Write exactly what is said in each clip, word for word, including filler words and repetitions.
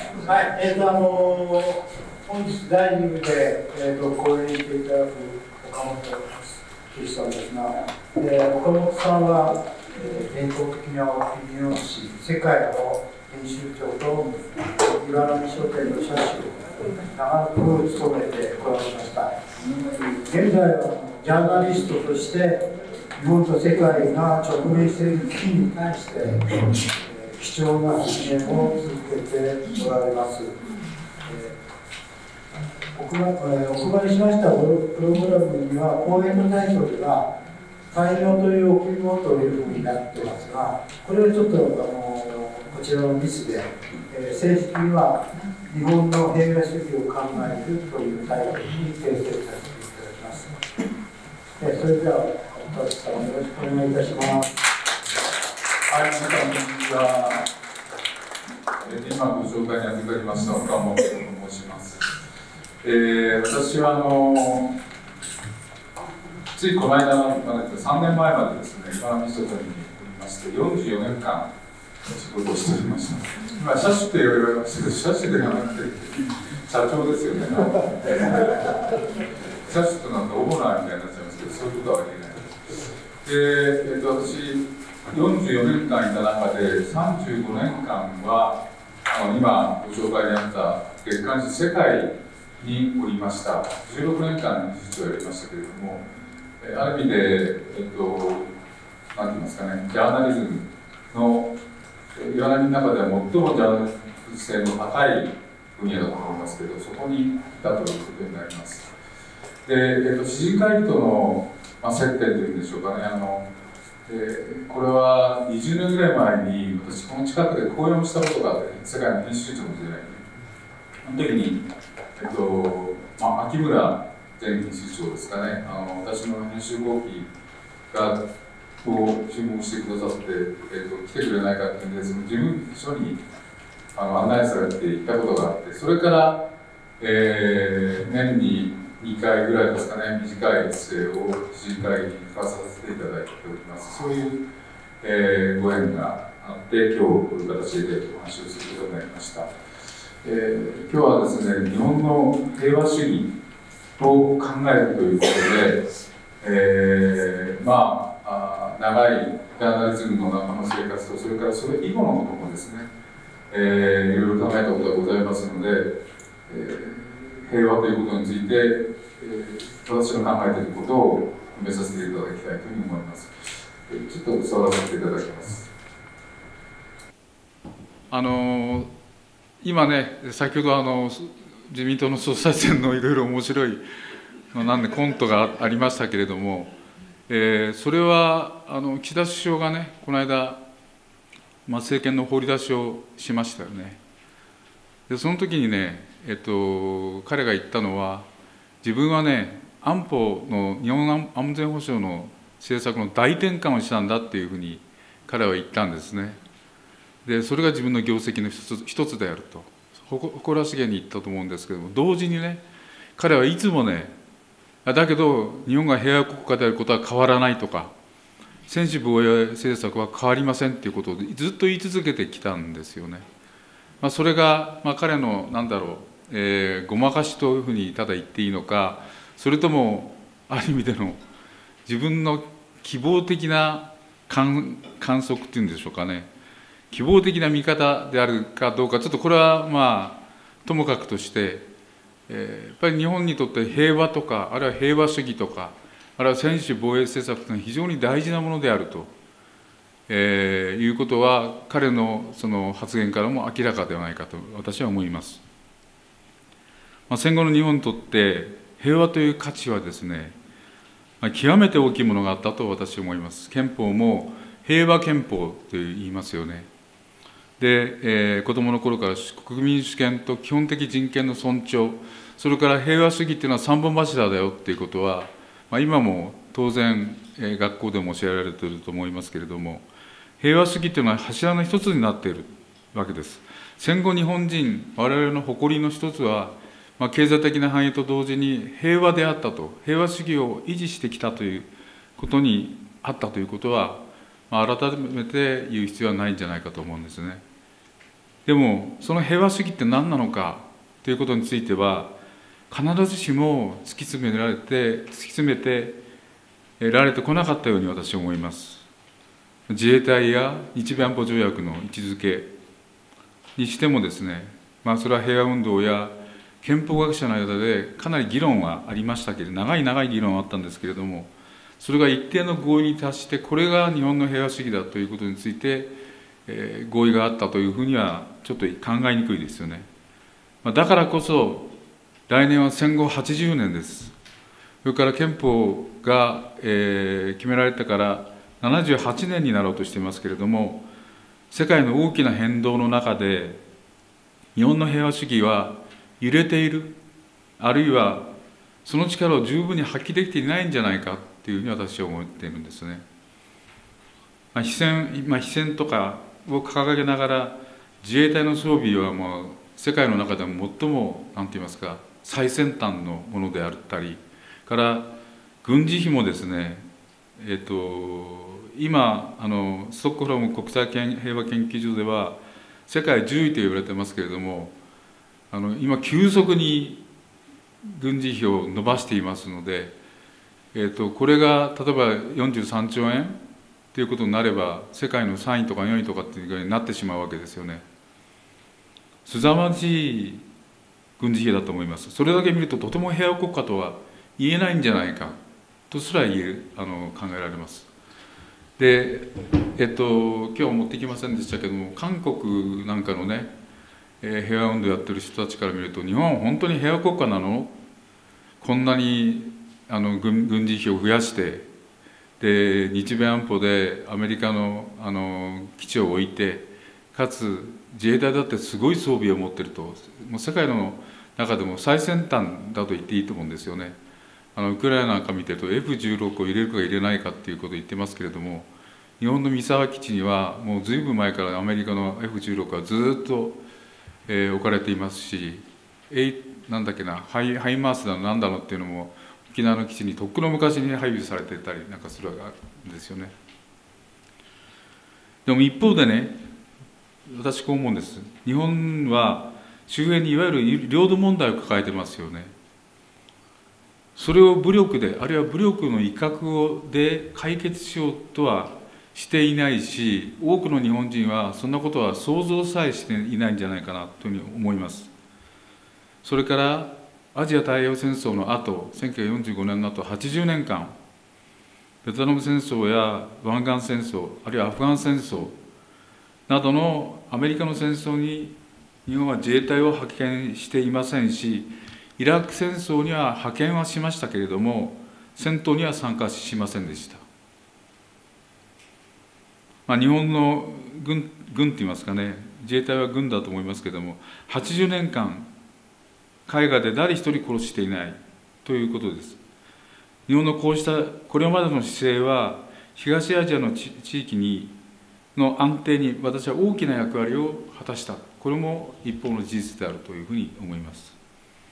はい、えーと、あのー、本日だいに部で、えーと、講演していただく岡本圭さんですが、えー、岡本さんは、えー、伝統的なオピニオン誌、世界の編集長と岩波書店の社主を長く務めてこられました。現在はジャーナリストとして、日本と世界が直面している危機に対して、貴重な発言を続けておられます。えー、お配りしましたプログラムには、講演のタイトルが、大量という贈り物というふうになってますが、これはちょっとあのこちらのミスで、えー、正式には、日本の平和主義を考えるというタイトルに訂正させていただきます。えー、それでは、岡田さん、よろしくお願いいたします。 はい、皆さん、こんにちは。今ご紹介に預かりました岡本と申します。えー、私はあのついこの間までさんねんまえまでですね、岩波書店におりましてよんじゅうよねんかん仕事をしておりました。今社主と言われましたけど、社主ではなくて社長ですよね。社主となんかオーナーみたいになっちゃいますけど、そういうことはありえない。で、えー、と私よんじゅうよねんかんいた中でさんじゅうごねんかんはあの今ご紹介にあった月刊誌世界におりました。じゅうろくねんかん理事長をやりましたけれども、ある意味で、えっと、なんて言いますかね、ジャーナリズムの岩波の中では最もジャーナリズム性の高い分野だと思いますけど、そこにいたということになります。で、えっと、詩人会議との、まあ、接点というんでしょうかね。あのでこれはにじゅうねんぐらい前に私この近くで講演をしたことがあって、世界の編集長の時代にその時に、えっとまあ、秋村前編集長ですかね、あの私の編集後期がを注文してくださって、えっと、来てくれないかっていうんで、その事務所にあの案内されて行ったことがあって、それから、えー、年ににかいぐらいですかね、短い姿勢を詩人会議に行かさせていただいております。そういう、えー、ご縁があって、今日こういう形でお話をすることになりました。えー、今日はですね、日本の平和主義を考えるということで、えー、まあ、あ長いジャーナリズムの中の生活と、それからそれ以後のこともですね、えー、いろいろ考えたことがございますので、えー平和ということについて、えー、私の考えていることを述べさせていただきたいというふうに思います。えー、ちょっと座らせていただきます。あのー、今ね、先ほどあの自民党の総裁選のいろいろ面白いなんでコントがありましたけれども、えー、それはあの岸田首相がね、この間、まあ、政権の放り出しをしましたよね。でその時にね、えっと、彼が言ったのは、自分はね、安保の、日本安全保障の政策の大転換をしたんだっていうふうに彼は言ったんですね。で、それが自分の業績の一つ、一つであると、誇らしげに言ったと思うんですけれども、同時にね、彼はいつもね、だけど、日本が平和国家であることは変わらないとか、専守防衛政策は変わりませんっていうことをずっと言い続けてきたんですよね。まあ、それが、まあ、彼の、なんだろう、えー、ごまかしというふうにただ言っていいのか、それともある意味での自分の希望的な 観, 観測っていうんでしょうかね、希望的な見方であるかどうか、ちょっとこれはまあともかくとして、えー、やっぱり日本にとって平和とか、あるいは平和主義とか、あるいは専守防衛政策というのは非常に大事なものであると、えー、いうことは、彼のその発言からも明らかではないかと私は思います。まあ、戦後の日本にとって平和という価値はですね、まあ、極めて大きいものがあったと私は思います。憲法も平和憲法と言いますよね。で、えー、子どもの頃から国民主権と基本的人権の尊重、それから平和主義っていうのは三本柱だよっていうことは、まあ、今も当然、えー、学校でも教えられていると思いますけれども、平和主義っていうのは柱の一つになっているわけです。戦後日本人、我々の誇りの一つは、まあ、経済的な繁栄と同時に平和であったと、平和主義を維持してきたということにあったということは、まあ、改めて言う必要はないんじゃないかと思うんですね。 でもその平和主義って何なのかということについては必ずしも突き詰められて突き詰めてられてこなかったように私は思います。自衛隊や日米安保条約の位置づけにしてもですね、まあ、それは平和運動や憲法学者の間でかなり議論はありましたけれど、長い長い議論はあったんですけれども、それが一定の合意に達して、これが日本の平和主義だということについて、えー、合意があったというふうにはちょっと考えにくいですよね。まあ、だからこそ来年は戦後はちじゅうねんです。それから憲法が、えー、決められてからななじゅうはちねんになろうとしていますけれども、世界の大きな変動の中で日本の平和主義は揺れている、あるいはその力を十分に発揮できていないんじゃないかというふうに私は思っているんですね。まあ、非戦、まあ、非戦とかを掲げながら自衛隊の装備はもう世界の中でも最も何て言いますか最先端のものであったりから軍事費もですね、えっと今あのストックホルム国際平和研究所では世界じゅういと言われてますけれども、あの今急速に軍事費を伸ばしていますので、えっとこれが例えばよんじゅうさんちょうえんということになれば世界のさんいとかよんいとかっていうぐらいになってしまうわけですよね。すざまじい軍事費だと思います。それだけ見るととても平和国家とは言えないんじゃないかとすら言えるあの考えられます。で、えっと今日は持ってきませんでしたけども、韓国なんかのね、えー、平和運動やってる人たちから見ると、日本は本当に平和国家なの？こんなにあの 軍, 軍事費を増やして、で日米安保でアメリカのあの基地を置いて、かつ自衛隊だってすごい装備を持ってると、もう世界の中でも最先端だと言っていいと思うんですよね。あのウクライナなんか見てると エフじゅうろく を入れるか入れないかっていうことを言ってますけれども、日本の三沢基地にはもうずいぶん前からアメリカの エフじゅうろく はずっと、えー、置かれていますし、えなんだっけなハイ、ハイマースだのなんだのっていうのも沖縄の基地にとっくの昔に配備されてたりなんかするわけですよね。でも一方でね、私こう思うんです。日本は周辺にいわゆる領土問題を抱えてますよね。それを武力で、あるいは武力の威嚇で解決しようとはしていないし、多くの日本人はそんなことは想像さえしていないんじゃないかなというふうに思います。それからアジア太平洋戦争の後、せんきゅうひゃくよんじゅうごねんの後はちじゅうねんかん、ベトナム戦争や湾岸戦争、あるいはアフガン戦争などのアメリカの戦争に日本は自衛隊を派遣していませんし、イラク戦争には派遣はしましたけれども、戦闘には参加しませんでした。まあ、日本の軍、軍っていいますかね、自衛隊は軍だと思いますけれども、はちじゅうねんかん、海外で誰一人殺していないということです。日本のこうした、これまでの姿勢は、東アジアの地域にの安定に私は大きな役割を果たした。これも一方の事実であるというふうに思います。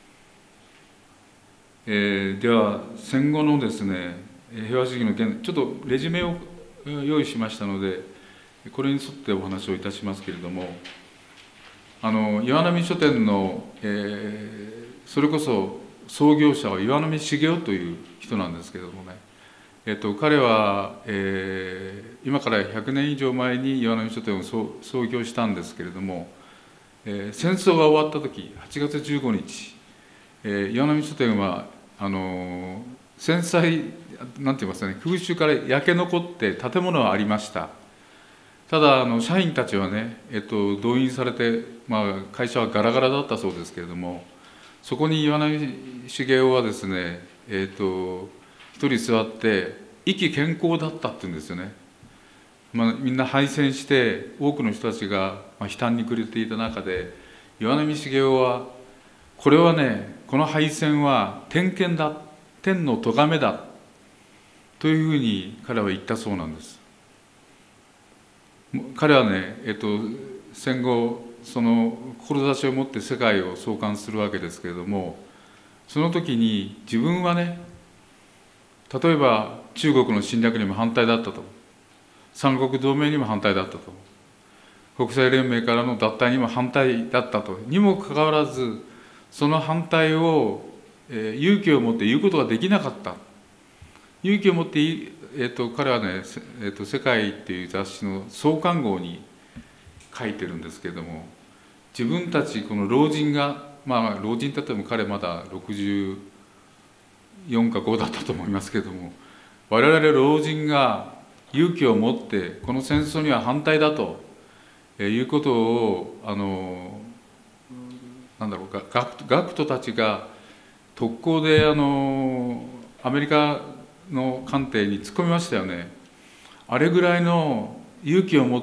えー、では戦後のですね平和主義の現ちょっとレジュメを用意しましたので、これに沿ってお話をいたしますけれども、あの岩波書店の、えー、それこそ創業者は岩波茂雄という人なんですけれどもね、えっと、彼は、えー、今からひゃくねん以上前に岩波書店を創業したんですけれども、えー、戦争が終わった時はちがつじゅうごにち、えー、岩波書店はあの戦災なんて言いますかね、空襲から焼け残って建物はありました。ただあの社員たちはね、えっと、動員されて、まあ、会社はガラガラだったそうですけれども、そこに岩波茂雄はですね、えっと一人座って意気健康だったって言うんですよね。まあ、みんな敗戦して多くの人たちが悲嘆に暮れていた中で、岩波茂雄はこれはね、この敗戦は天譴だ、天の咎めだというふうに彼は言ったそうなんです。彼はね、えっと、戦後その志を持って世界を創刊するわけですけれども、その時に自分はね、例えば中国の侵略にも反対だったと、三国同盟にも反対だったと、 国際連盟からの脱退にも反対だったと。にもかかわらず、その反対を、えー、勇気を持って言うことができなかった。勇気を持って、えー、と彼はね、えーと「世界」っていう雑誌の創刊号に書いてるんですけれども、自分たちこの老人が、まあ老人だっても彼まだろくじゅうよんかごだったと思いますけれども、我々老人が勇気を持ってこの戦争には反対だということを、あのなんだろうか、学, 学徒たちが特攻であのアメリカの艦艇に突っ込みましたよね。あれぐらいの勇気を持って、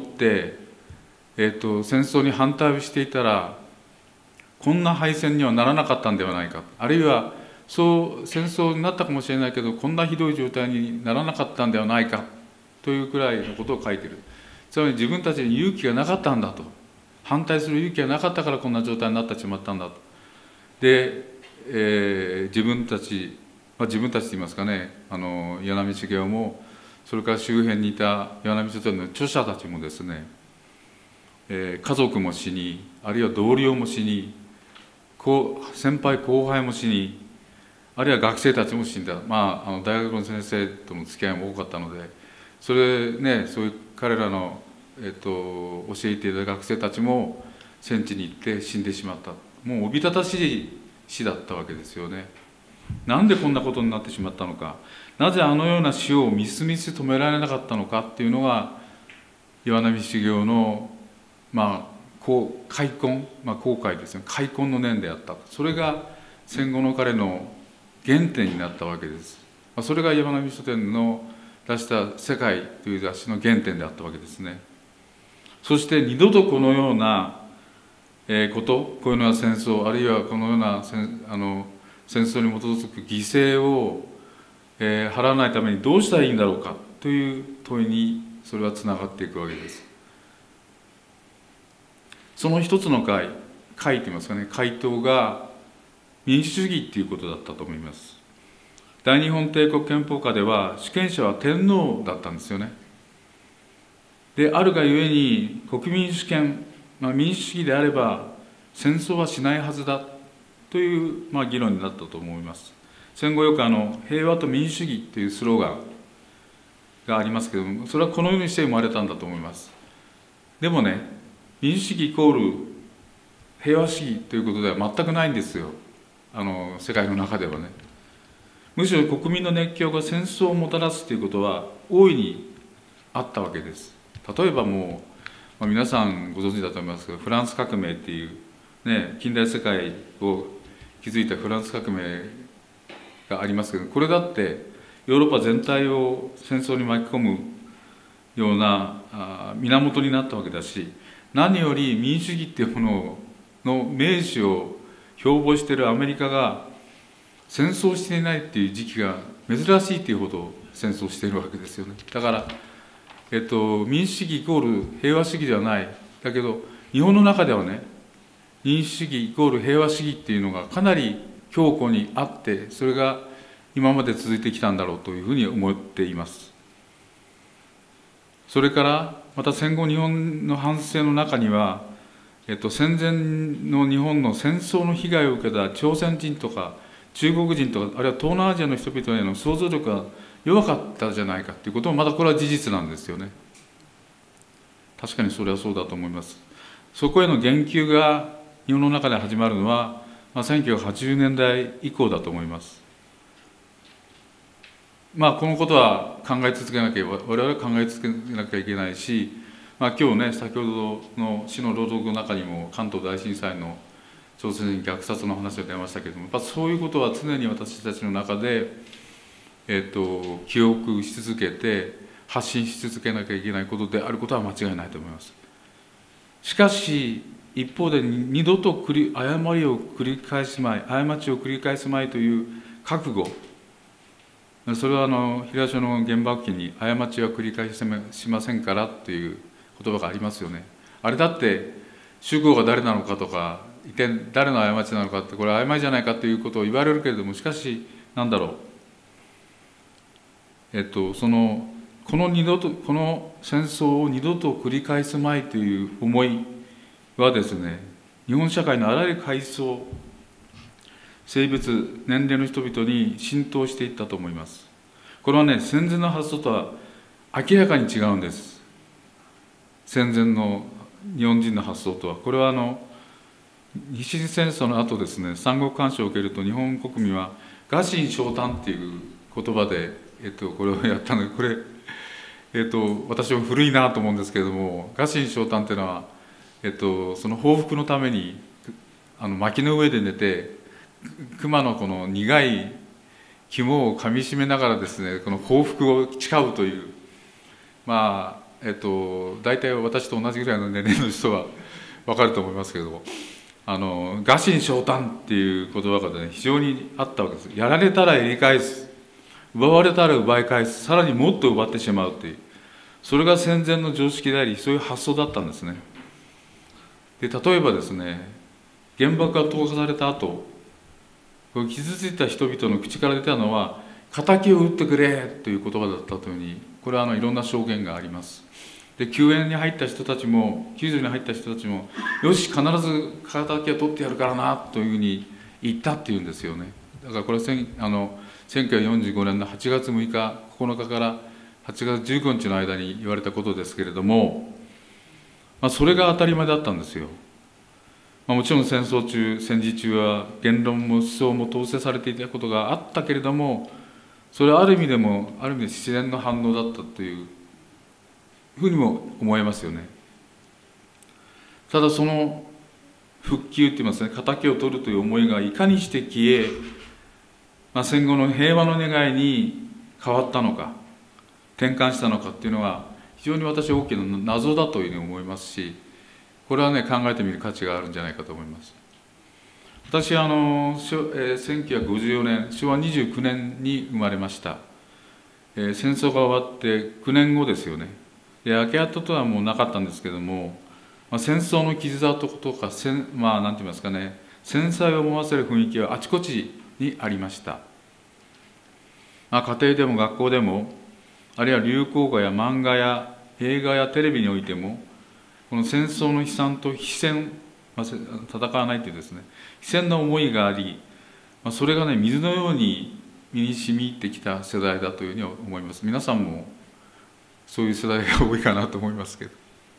えー、と戦争に反対をしていたらこんな敗戦にはならなかったんではないか、あるいはそう戦争になったかもしれないけどこんなひどい状態にならなかったんではないかというくらいのことを書いている。つまり自分たちに勇気がなかったんだと、反対する勇気がなかったからこんな状態になってしまったんだと。で、えー、自分たち、まあ、自分たちといいますかね、あの岩波茂雄もそれから周辺にいた岩波書店の著者たちもですね、えー、家族も死に、あるいは同僚も死に、先輩後輩も死に、あるいは学生たちも死んだ。まあ、あの大学の先生との付き合いも多かったので、それね、そういう彼らの、えっと、教えていた学生たちも戦地に行って死んでしまった。もうおびただしい死だったわけですよね。なんでこんなことになってしまったのか、なぜあのような死をみすみす止められなかったのかっていうのが岩波茂雄の、まあ、こう開墾、まあ、後悔ですね、開墾の念であった。それが戦後の彼の原点になったわけです。それが岩波書店の出した「世界」という雑誌の原点であったわけですね。そして二度とこのようなこと、こういうような戦争、あるいはこのような戦あの戦争に基づく犠牲を、えー、払わないためにどうしたらいいんだろうかという問いにそれはつながっていくわけです。その一つの回、回といいますかね、回答が民主主義っていうことだったと思います。大日本帝国憲法下では主権者は天皇だったんですよね。であるがゆえに国民主権、まあ、民主主義であれば戦争はしないはずだという、まあ、議論になったと思います。戦後よくあの平和と民主主義というスローガンがありますけれども、それはこのようにして生まれたんだと思います。でもね、民主主義イコール平和主義ということでは全くないんですよ、あの世界の中ではね。むしろ国民の熱狂が戦争をもたらすということは大いにあったわけです。例えばもう、まあ、皆さんご存知だと思いますけど、フランス革命っていう、ね、近代世界を築いたフランス革命がありますけど、これだってヨーロッパ全体を戦争に巻き込むようなあ源になったわけだし、何より民主主義っていうものの名手を標榜しているアメリカが戦争していないっていう時期が珍しいっていうほど戦争しているわけですよね。だから、えっと、民主主義イコール平和主義ではない。だけど日本の中ではね、民主主義イコール平和主義っていうのがかなり強固にあって、それが今まで続いてきたんだろうというふうに思っています。それからまた戦後日本の反省の中には、えっと、戦前の日本の戦争の被害を受けた朝鮮人とか中国人とか、あるいは東南アジアの人々への想像力が弱かったじゃないかということもまたこれは事実なんですよね。確かにそれはそうだと思います。そこへの言及が日本の中で始まるのは、まあ、せんきゅうひゃくはちじゅうねんだい以降だと思います。まあこのことは考え続けなきゃ、我々は考え続けなきゃいけないし、まあ、今日ね、先ほどの詩の朗読の中にも関東大震災の朝鮮人虐殺の話が出ましたけれども、やっぱそういうことは常に私たちの中で、えー、と記憶し続けて発信し続けなきゃいけないことであることは間違いないと思います。しかし一方で二度と繰り誤りを繰り返すまい、過ちを繰り返すまいという覚悟、それはあの東書の原爆記に「過ちは繰り返しませんから」という言葉がありますよね。あれだって主語が誰なのかとか、一体誰の過ちなのかって、これは曖昧じゃないかということを言われるけれども、しかし何だろう、えっとそのこの二度とこの戦争を二度と繰り返すまいという思いはですね、日本社会のあらゆる階層、性別、年齢の人々に浸透していったと思います。これはね、戦前の発想とは明らかに違うんです。戦前の日本人の発想とは。これはあの日清戦争の後ですね、三国干渉を受けると日本国民は臥薪嘗胆っていう言葉で、えっと、これをやったので、これ、えっと、私は古いなと思うんですけれども、臥薪嘗胆っていうのは、えっと、その報復のためにあの薪の上で寝て、熊のこの苦い肝をかみしめながらですね、この報復を誓うという、まあえっと、大体私と同じぐらいの年齢の人は分かると思いますけれども、あの臥薪嘗胆っていう言葉が、ね、非常にあったわけです。やられたらやり返す、奪われたら奪い返す、さらにもっと奪ってしまうという、それが戦前の常識であり、そういう発想だったんですね。で例えばですね、原爆が投下された後、傷ついた人々の口から出たのは、敵を撃ってくれという言葉だったというふうに、これはあのいろんな証言があります。で救援に入った人たちも、救助に入った人たちも、よし、必ず敵を取ってやるからなというふうに言ったっていうんですよね。だからこれはあのせんきゅうひゃくよんじゅうごねんのはちがつむいか、ここのかからはちがつじゅうくにちの間に言われたことですけれども、まあ、それが当たり前だったんですよ。まあ、もちろん戦争中、戦時中は言論も思想も統制されていたことがあったけれども、それはある意味でも、ある意味で自然の反応だったというふうにも思えますよね。ただその復旧といいますね、敵を取るという思いがいかにして消え、まあ、戦後の平和の願いに変わったのか、転換したのかっていうのは、非常に私は大きな謎だというふうに思いますし、これはね、考えてみる価値があるんじゃないかと思います。私はあの、えー、せんきゅうひゃくごじゅうよねん、しょうわにじゅうきゅうねんに生まれました。えー、戦争が終わってきゅうねんごですよね。で焼け跡とはもうなかったんですけども、まあ、戦争の傷跡とか、まあ何て言いますかね、戦災を思わせる雰囲気はあちこちにありました。まあ、家庭でも学校でも、あるいは流行語や漫画や映画やテレビにおいても、この戦争の悲惨と非戦、まあ、戦わないというですね、非戦の思いがあり、まあ、それがね、水のように身に染み入ってきた世代だというふうに思います。皆さんもそういう世代が多いかなと思いますけど。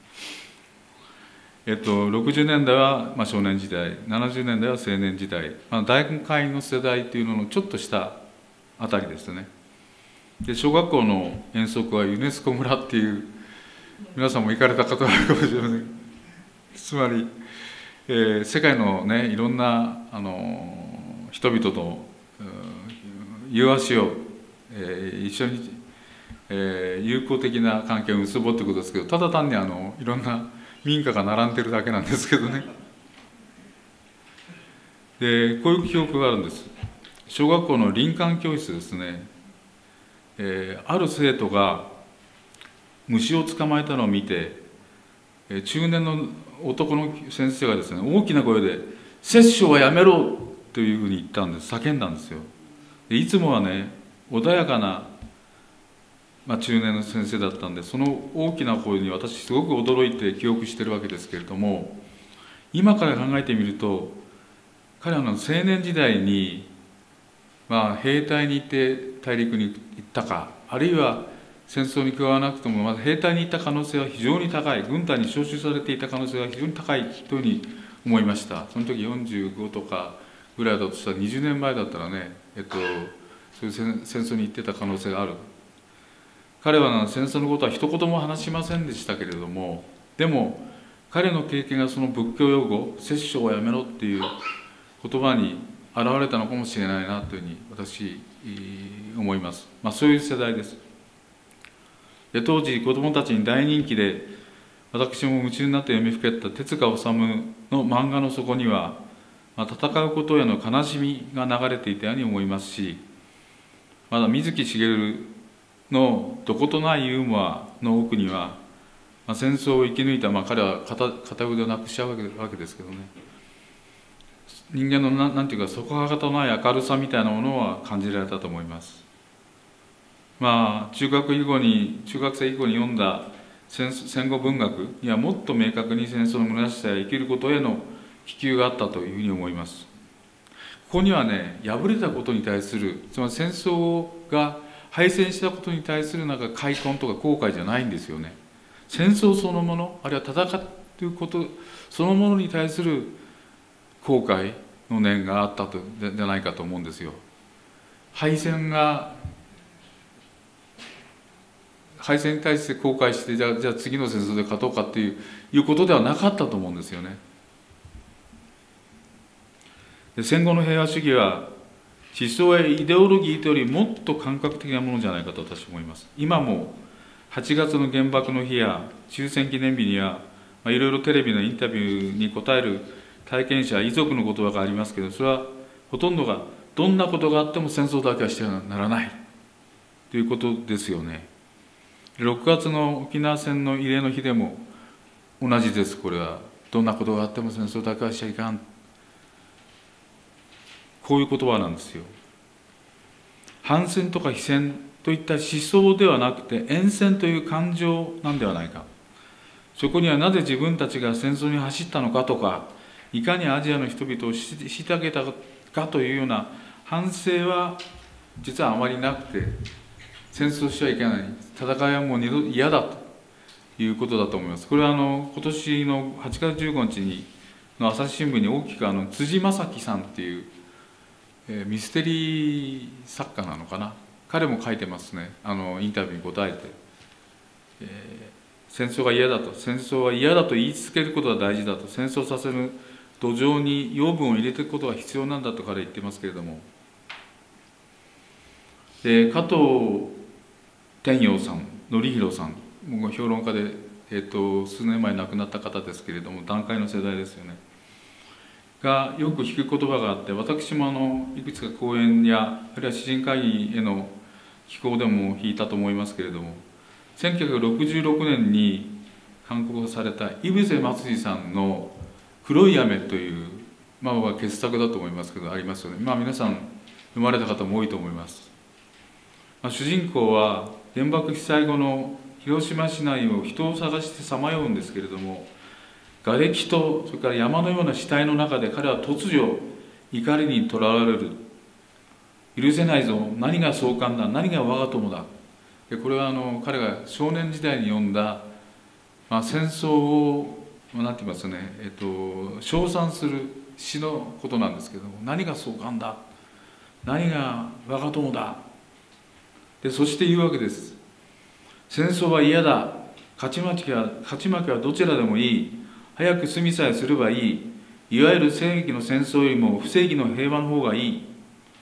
えっと、ろくじゅうねんだいはまあ少年時代、ななじゅうねんだいは青年時代、まあ、大会の世代というののちょっとしたあたりですね。で小学校の遠足はユネスコ村っていう、皆さんも行かれた方があるかもしれません。つまり、えー、世界のね、いろんなあの人々と融和しよう、えー、一緒に、えー、友好的な関係を結ぼうということですけど、ただ単にあのいろんな民家が並んでるだけなんですけどね。でこういう記憶があるんです。小学校の林間教室ですね、えー、ある生徒が虫を捕まえたのを見て、えー、中年の男の先生がですね、大きな声で「殺生はやめろ!」というふうに言ったんです。叫んだんですよ。でいつもはね、穏やかな、まあ、中年の先生だったんで、その大きな声に私すごく驚いて記憶してるわけですけれども、今から考えてみると、彼はの青年時代に、まあ、兵隊に行って大陸に行ったか、あるいは戦争に加わらなくても、まあ、兵隊に行った可能性は非常に高い、軍隊に招集されていた可能性は非常に高いというふうに思いました。その時よんじゅうごとかぐらいだとしたら、にじゅうねんまえだったらね、えっと、そういう戦争に行ってた可能性がある。彼は戦争のことは一言も話しませんでしたけれども、でも彼の経験がその仏教用語「殺生をやめろ」っていう言葉に現れたのかもしれないなというふうに私思います。まあ、そういう世代です。で当時子どもたちに大人気で、私も夢中になって読みふけった手塚治虫の漫画の底には、まあ、戦うことへの悲しみが流れていたように思いますし、まだ水木しげるのどことないユーモアの奥には、まあ、戦争を生き抜いた、まあ、彼は 片, 片腕をなくしちゃうわけ, わけですけどね、人間のななんていうか底はかとない明るさみたいなものは感じられたと思います。 まあ中学以後に中学生以降に読んだ戦戦後文学にはもっと明確に戦争の虚しさや生きることへの希求があったというふうに思います。ここにはね、敗れたことに対する、つまり戦争が敗戦したことに対するなんか悔恨とか後悔じゃないんですよね。戦争そのもの、あるいは戦っていることそのものに対する後悔の念があったとじゃないかと思うんですよ。敗戦が敗戦に対して後悔してじゃあ、じゃあ次の戦争で勝とうかっていう、いうことではなかったと思うんですよね。で戦後の平和主義は思想やイデオロギーというよりもっと感覚的なものじゃないかと私は思います。今もはちがつの原爆の日や終戦記念日には、まあ、いろいろテレビのインタビューに答える体験者、遺族の言葉がありますけど、それはほとんどがどんなことがあっても戦争だけはしてはならないということですよね。ろくがつの沖縄戦の慰霊の日でも同じです。これはどんなことがあっても戦争だけはしちゃいかん、こういう言葉なんですよ。反戦とか非戦といった思想ではなくて厭戦という感情なんではないか。そこにはなぜ自分たちが戦争に走ったのかとか、いかにアジアの人々を虐げたかというような反省は実はあまりなくて、戦争しちゃいけない、戦いはもう二度嫌だということだと思います。これはあの今年のはちがつじゅうごにちにの朝日新聞に大きくあの辻正樹さんっていう、えー、ミステリー作家なのかな、彼も書いてますね。あのインタビューに答えて、えー、戦争が嫌だと、戦争は嫌だと言い続けることが大事だと、戦争させる土壌に養分を入れていくことが必要なんだと彼は言ってますけれども、で加藤天陽さん、則弘さん、もう評論家で、えー、と数年前亡くなった方ですけれども、団塊の世代ですよね、がよく聞く言葉があって、私もあのいくつか講演やあるいは詩人会議への寄稿でも引いたと思いますけれども、せんきゅうひゃくろくじゅうろくねんに刊行された井伏松次さんの「黒い雨」という、まあ、傑作だと思いますけどありますよね。まあ皆さん読まれた方も多いと思います。まあ、主人公は原爆被災後の広島市内を人を探してさまようんですけれども、瓦礫とそれから山のような死体の中で彼は突如怒りにとらわれる。許せないぞ、何が壮観だ、何が我が友だ。でこれはあの彼が少年時代に読んだ、まあ、戦争を何て言いますね、えっと、称賛する詩のことなんですけども、何が壮観だ、何が我が友だ。でそして言うわけです。戦争は嫌だ、勝ち負けは勝ち負けはどちらでもいい、早く済みさえすればいい、いわゆる正義の戦争よりも不正義の平和の方がいい。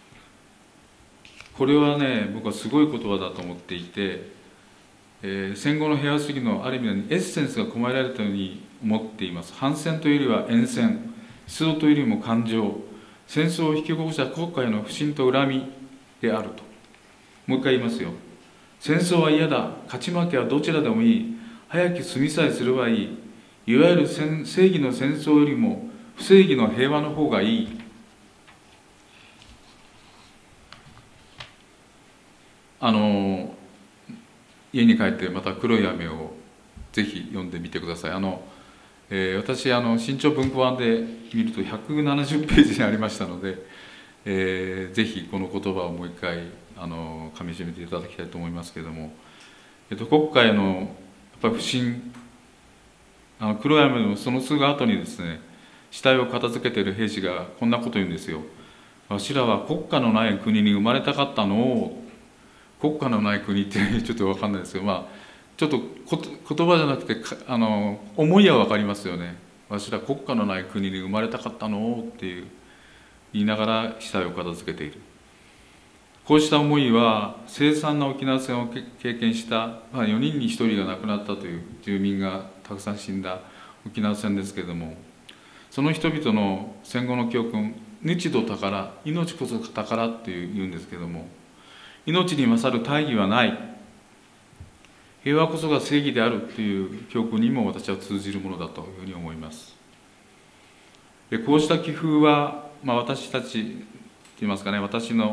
これはね、僕はすごい言葉だと思っていて、えー、戦後の平和主義のある意味のエッセンスが込められたように思っています。反戦というよりは厭戦、思想というよりも感情、戦争を引き起こした国家への不信と恨みであると。もう一回言いますよ。戦争は嫌だ、勝ち負けはどちらでもいい、早く済みさえすればいい、いわゆる正義の戦争よりも不正義の平和の方がいい。あの家に帰ってまた黒い雨をぜひ読んでみてください。あの、えー、私あの新潮文庫版で見るとひゃくななじゅうページにありましたので、えー、ぜひこの言葉をもう一回あの噛みしめていただきたいと思いますけれども、えっと、国家へのやっぱり不信、あの黒い雨のそのすぐ後にですね、死体を片付けている兵士がこんなこと言うんですよ。わしらは国家のない国に生まれたかったのを。国家のない国ってちょっと分かんないですけど、まあちょっとこ言葉じゃなくてあの思いは分かりますよね。わしら国家のない国に生まれたかったのっていう言いながら死体を片付けている。こうした思いは凄惨な沖縄戦を経験した、まあ、よにんにひとりが亡くなったという住民がたくさん死んだ沖縄戦ですけれども、その人々の戦後の教訓、日と宝、命こそ宝っていう言うんですけれども、命に勝る大義はない、平和こそが正義であるという教訓にも私は通じるものだというふうに思います。でこうした気風は、まあ、私たちといいますかね、私の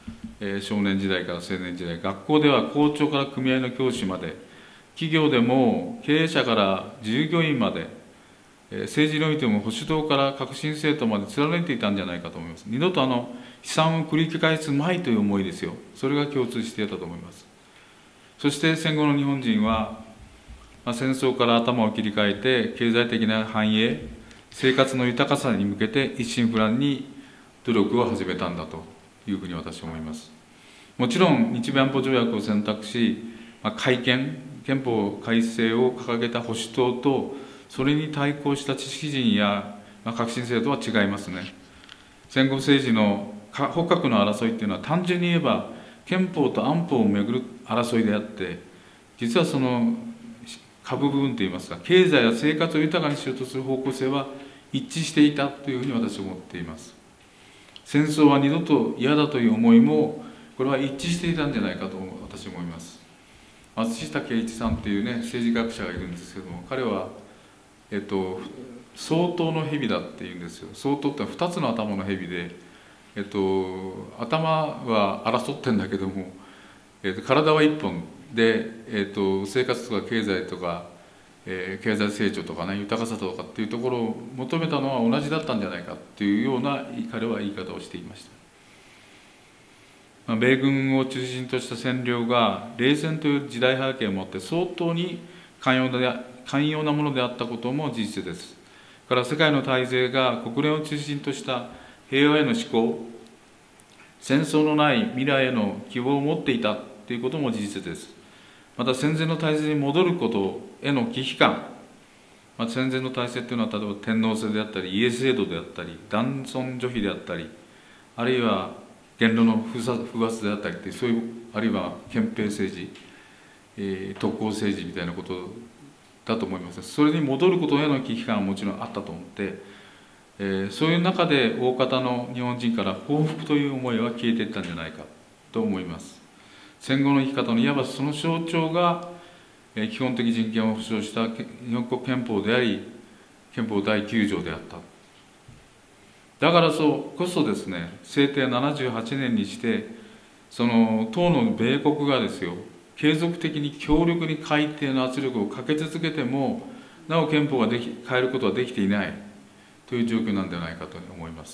えー、少年時代から青年時代、学校では校長から組合の教師まで、企業でも経営者から従業員まで、えー、政治においても保守党から革新政党まで貫いていたんじゃないかと思います。二度とあの悲惨を繰り返すまいという思いですよ。それが共通していたと思います。そして戦後の日本人は、まあ、戦争から頭を切り替えて、経済的な繁栄、生活の豊かさに向けて一心不乱に努力を始めたんだというふうに私は思います。もちろん日米安保条約を選択し、まあ、改憲、憲法改正を掲げた保守党と、それに対抗した知識人や、まあ、革新政党は違いますね。戦後政治の保革の争いっていうのは、単純に言えば憲法と安保をめぐる争いであって、実はその下部部分といいますか、経済や生活を豊かにしようとする方向性は一致していたというふうに私は思っています。戦争は二度と嫌だという思いも、これは一致していたんじゃないかと私は思います。松下圭一さんというね、政治学者がいるんですけども、彼は、えっと、相当の蛇だっていうんですよ。相当ってのはふたつの頭の蛇で、えっと、頭は争ってんだけども、えっと、体はいっぽんで、えっと、生活とか経済とか、えー、経済成長とかね、豊かさとかっていうところを求めたのは同じだったんじゃないかっていうような彼は言い方をしていました。まあ、米軍を中心とした占領が冷戦という時代背景をもって相当に寛容な、寛容なものであったことも事実です。から世界の大勢が国連を中心とした平和への思考、戦争のない未来への希望を持っていたということも事実です。また戦前の体制に戻ることへの危機感、まあ、戦前の体制というのは例えば天皇制であったり家制度であったり男尊女卑であったり、あるいは言論の封圧であったりってそういう、あるいは憲兵政治、えー、特攻政治みたいなことだと思います。それに戻ることへの危機感はもちろんあったと思って、えー、そういう中で大方の日本人から報復という思いは消えていったんじゃないかと思います。戦後の生き方のいわばその象徴が、えー、基本的人権を保障した日本国憲法であり、憲法だいきゅう条であった。だからこそですね、制定ななじゅうはちねんにして、その当の米国がですよ、継続的に強力に改定の圧力をかけ続けても、なお憲法ができ変えることはできていないという状況なんではないかと思います。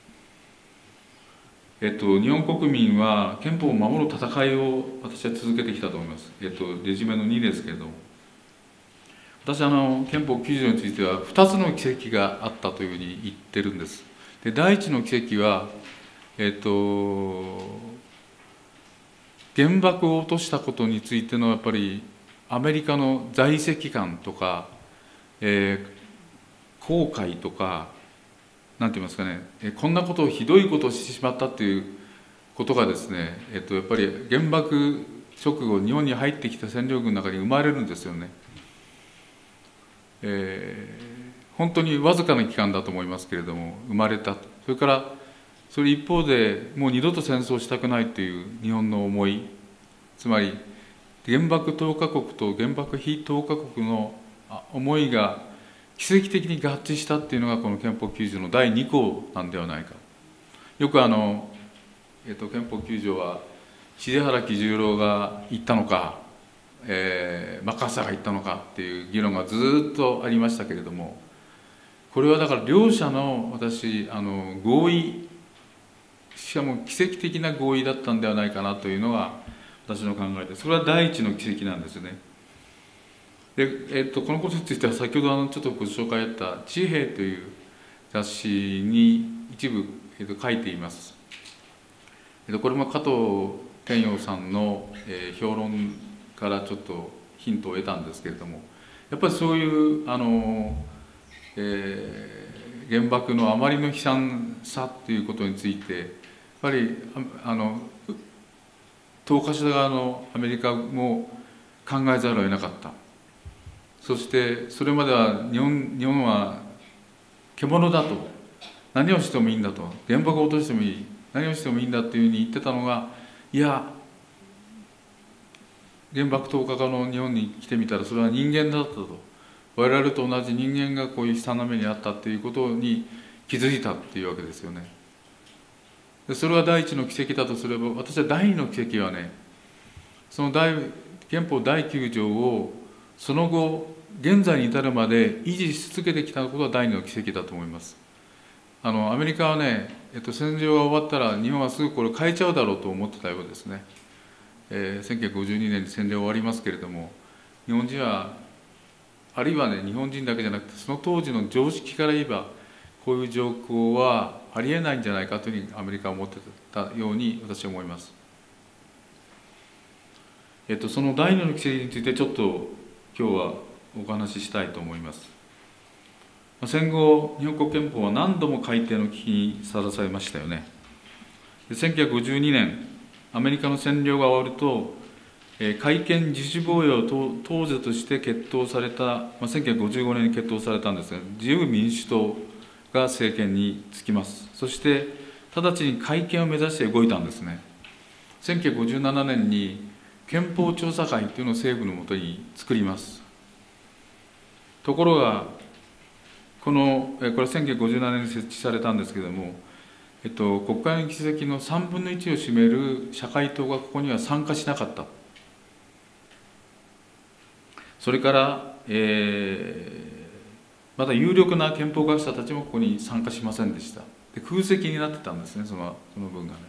えっと、日本国民は憲法を守る戦いを私は続けてきたと思います。えっと、レジュメのにですけれども、私はあの憲法きゅう条についてはふたつの奇跡があったというふうに言ってるんです。で、第一の奇跡は、えっと、原爆を落としたことについてのやっぱりアメリカの在籍感とか、えー、後悔とか、なんて言いますかね、えこんなことをひどいことをしてしまったということがですね、えっと、やっぱり原爆直後日本に入ってきた占領軍の中に生まれるんですよね。えー、本当にわずかな期間だと思いますけれども生まれた。それからそれ一方でもう二度と戦争をしたくないという日本の思い、つまり原爆投下国と原爆非投下国の思いが奇跡的に合致したっていうのがこの憲法きゅう条のだいに項なんではないか。よくあの、えっと、憲法きゅう条は重原喜十郎が言ったのか、えー、マッカーサーが言ったのかっていう議論がずっとありましたけれども、これはだから両者の私あの合意、しかも奇跡的な合意だったんではないかなというのが私の考えで、それは第一の奇跡なんですね。で、えっと、このことについては先ほどあのちょっとご紹介あった「地平」という雑誌に一部、えっと、書いています。えっと、これも加藤天陽さんの、えー、評論からちょっとヒントを得たんですけれども、やっぱりそういうあの、えー、原爆のあまりの悲惨さということについてやっぱりあの投下した側のアメリカも考えざるを得なかった。そしてそれまでは日本、日本は獣だと、何をしてもいいんだと、原爆を落としてもいい、何をしてもいいんだというふうに言ってたのが、いや原爆投下家の日本に来てみたらそれは人間だったと、我々と同じ人間がこういう悲惨な目にあったということに気づいたっていうわけですよね。 でそれは第一の奇跡だとすれば、私は第二の奇跡はね、その大憲法だいきゅう条をその後現在に至るまで維持し続けてきたことが第二の奇跡だと思います。あのアメリカはね、えっと、戦場が終わったら日本はすぐこれ変えちゃうだろうと思ってたようですね。えー、せんきゅうひゃくごじゅうにねんに占領終わりますけれども、日本人はあるいはね、日本人だけじゃなくてその当時の常識から言えばこういう状況はありえないんじゃないかというふうにアメリカは思ってたように私は思います。えっと、その第二の奇跡についてちょっと今日はお話ししたいと思います。戦後日本国憲法は何度も改定の危機にさらされましたよね。せんきゅうひゃくごじゅうにねんアメリカの占領が終わると、改憲自主防衛を当時として決闘された、まあ、せんきゅうひゃくごじゅうごねんに決闘されたんですが、自由民主党が政権につきます。そして直ちに改憲を目指して動いたんですね。せんきゅうひゃくごじゅうななねんに憲法調査会というのを政府のもとに作ります。ところがこのこれはせんきゅうひゃくごじゅうななねんに設置されたんですけれども、えっと、国会の議席のさんぶんのいちを占める社会党がここには参加しなかった。それから、えー、また有力な憲法学者たちもここに参加しませんでした。で空席になってたんですね、そのその分がね。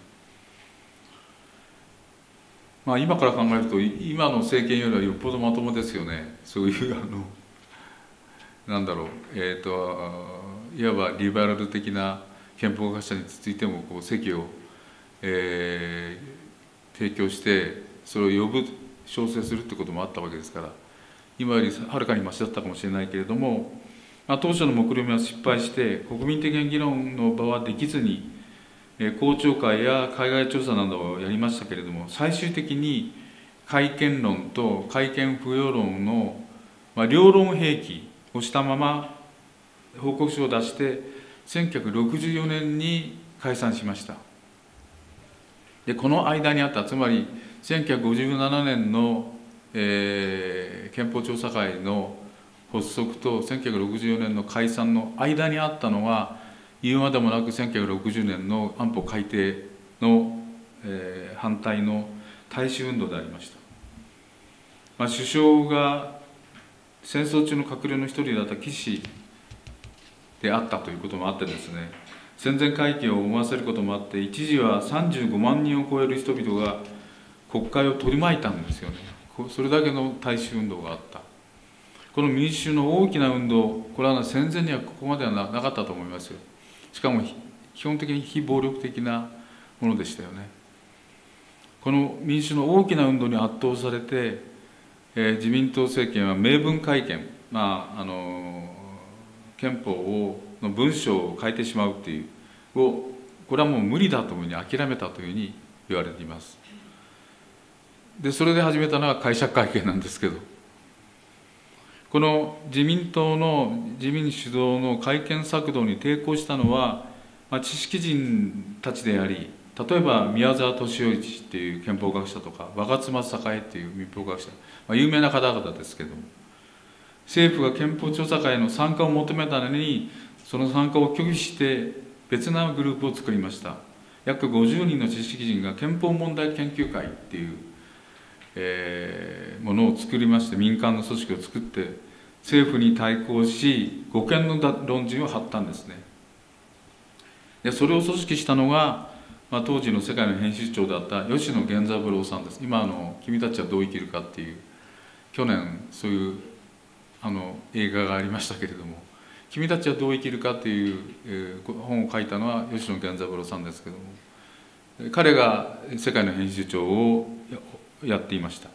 まあ、今から考えると今の政権よりはよっぽどまともですよね。そういうあのなんだろう、えーと、いわばリベラル的な憲法学者についてもこう席を、えー、提供してそれを呼ぶ招請するってこともあったわけですから、今よりはるかにマシだったかもしれないけれども、まあ、当初の目論見は失敗して国民的な議論の場はできずに、えー、公聴会や海外調査などをやりましたけれども、最終的に改憲論と改憲不要論の、まあ、両論併記をしたまま報告書を出してせんきゅうひゃくろくじゅうよねんに解散しました。でこの間にあった、つまりせんきゅうひゃくごじゅうななねんの、えー、憲法調査会の発足とせんきゅうひゃくろくじゅうよねんの解散の間にあったのは、言うまでもなくせんきゅうひゃくろくじゅうねんの安保改定の、えー、反対の大衆運動でありました。まあ、首相が戦争中の閣僚の一人だった岸であったということもあってですね、戦前回帰を思わせることもあって、一時はさんじゅうごまんにんを超える人々が国会を取り巻いたんですよね。それだけの大衆運動があった。この民主の大きな運動、これは戦前にはここまでは な, なかったと思いますよ。しかも基本的に非暴力的なものでしたよね。この民主の大きな運動に圧倒されて、えー、自民党政権は明文改憲、まああの憲法をの文章を変えてしまうっていうを、これはもう無理だというふうに諦めたというふうに言われています。でそれで始めたのが解釈改憲なんですけど、この自民党の自民主導の改憲策動に抵抗したのは、まあ、知識人たちであり、例えば宮沢敏夫氏っていう憲法学者とか若津松栄っていう民法学者、まあ、有名な方々ですけども、政府が憲法調査会の参加を求めたのにその参加を拒否して別なグループを作りました。約ごじゅうにんの知識人が憲法問題研究会っていう、えー、ものを作りまして、民間の組織を作って政府に対抗し護憲の論陣を張ったんですね。でそれを組織したのが、まあ、当時の世界の編集長だった吉野源三郎さんです。今あの「君たちはどう生きるか」っていう去年そういうあの映画がありましたけれども、「君たちはどう生きるか」っていう、えー、本を書いたのは吉野源三郎さんですけれども、彼が世界の編集長をやっていました。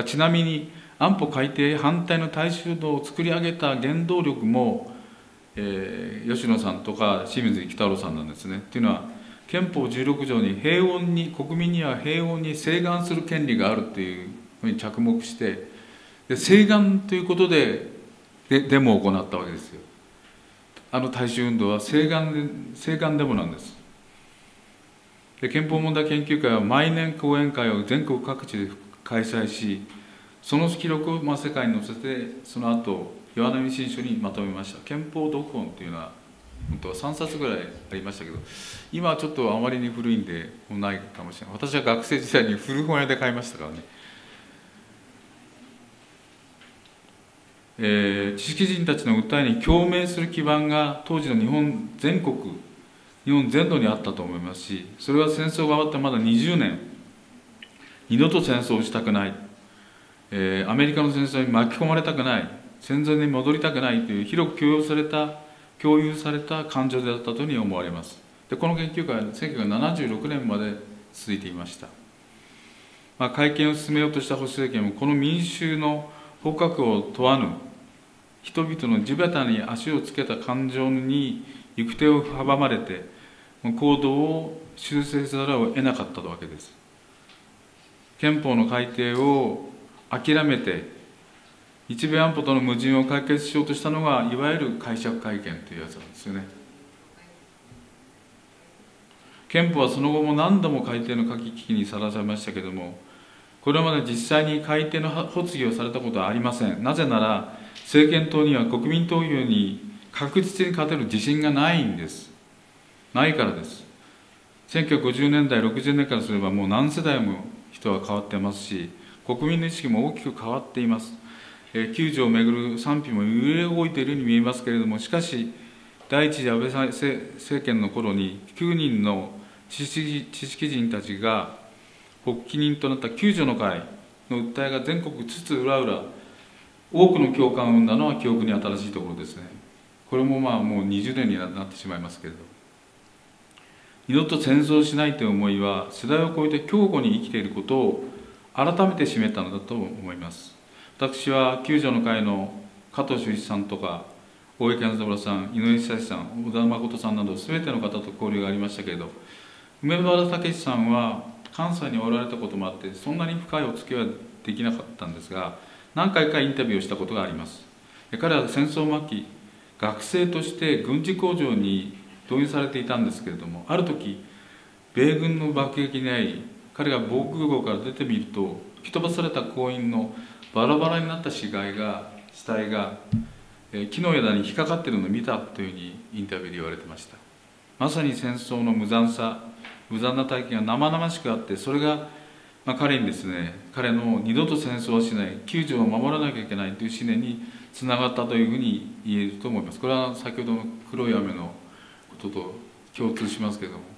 ちなみに安保改定反対の大衆運動を作り上げた原動力も、えー、吉野さんとか清水喜太郎さんなんですね。っていうのは、憲法じゅうろく条に平穏に国民には平穏に請願する権利があるというふうに着目して、で請願ということででデモを行ったわけですよ。あの大衆運動は請願請願デモなんです。で憲法問題研究会は毎年講演会を全国各地で開催し、その記録をまあ世界に載せて、その後岩波新書にまとめました。憲法読本というような本当はさんさつぐらいありましたけど、今はちょっとあまりに古いんでもうないかもしれない。私は学生時代に古本屋で買いましたからね。えー、知識人たちの訴えに共鳴する基盤が当時の日本全国、日本全土にあったと思いますし、それは戦争が終わってまだにじゅうねん、二度と戦争をしたくない、えー、アメリカの戦争に巻き込まれたくない、戦前に戻りたくないという広く共有された共有された感情であったというふうに思われます。でこの研究会はせんきゅうひゃくななじゅうろくねんまで続いていました。まあ、改憲を進めようとした保守政権もこの民衆の方角を問わぬ人々の地べたに足をつけた感情に行く手を阻まれて行動を修正せざるを得なかったわけです。憲法の改定を諦めて日米安保との矛盾を解決しようとしたのがいわゆる解釈改憲というやつなんですよね。憲法はその後も何度も改定の書き危機にさらされましたけれども、これまで実際に改定の発議をされたことはありません。なぜなら政権党には国民投票に確実に勝てる自信がないんです。ないからです。せんきゅうひゃくごじゅうねんだい、ろくじゅうねんからすればもう何世代も人は変わってますし、国民の意識も大きく変わっています。えー、きゅうじをめぐる賛否も揺れ動いているように見えますけれども、しかし第一次安倍政権の頃にきゅうにんの知識知識人たちが発起人となったきゅう条の会の訴えが全国津々浦々多くの共感を生んだのは記憶に新しいところですね。これもまあもうにじゅうねんになってしまいますけれど、二度と戦争しないという思いは世代を超えて強固に生きていることを改めて示ったのだと思います。私はきゅう条の会の加藤修一さんとか大江健三郎さん、井上久志さん、小田誠さんなど全ての方と交流がありましたけれど、梅原武さんは関西におられたこともあってそんなに深いお付き合いはできなかったんですが、何回かインタビューをしたことがあります。彼は戦争末期、学生として軍事工場に動員されていたんですけれども、ある時米軍の爆撃に遭い、彼が防空壕から出てみると吹き飛ばされた工員のバラバラになった死骸が死体が、えー、木の枝に引っかかっているのを見たというふうにインタビューで言われてました。まさに戦争の無残さ、無残な体験が生々しくあって、それが、まあ、彼にですね、彼の二度と戦争はしない、きゅう条を守らなきゃいけないという思念につながったというふうに言えると思います。これは先ほどの黒い雨のことと共通しますけれども、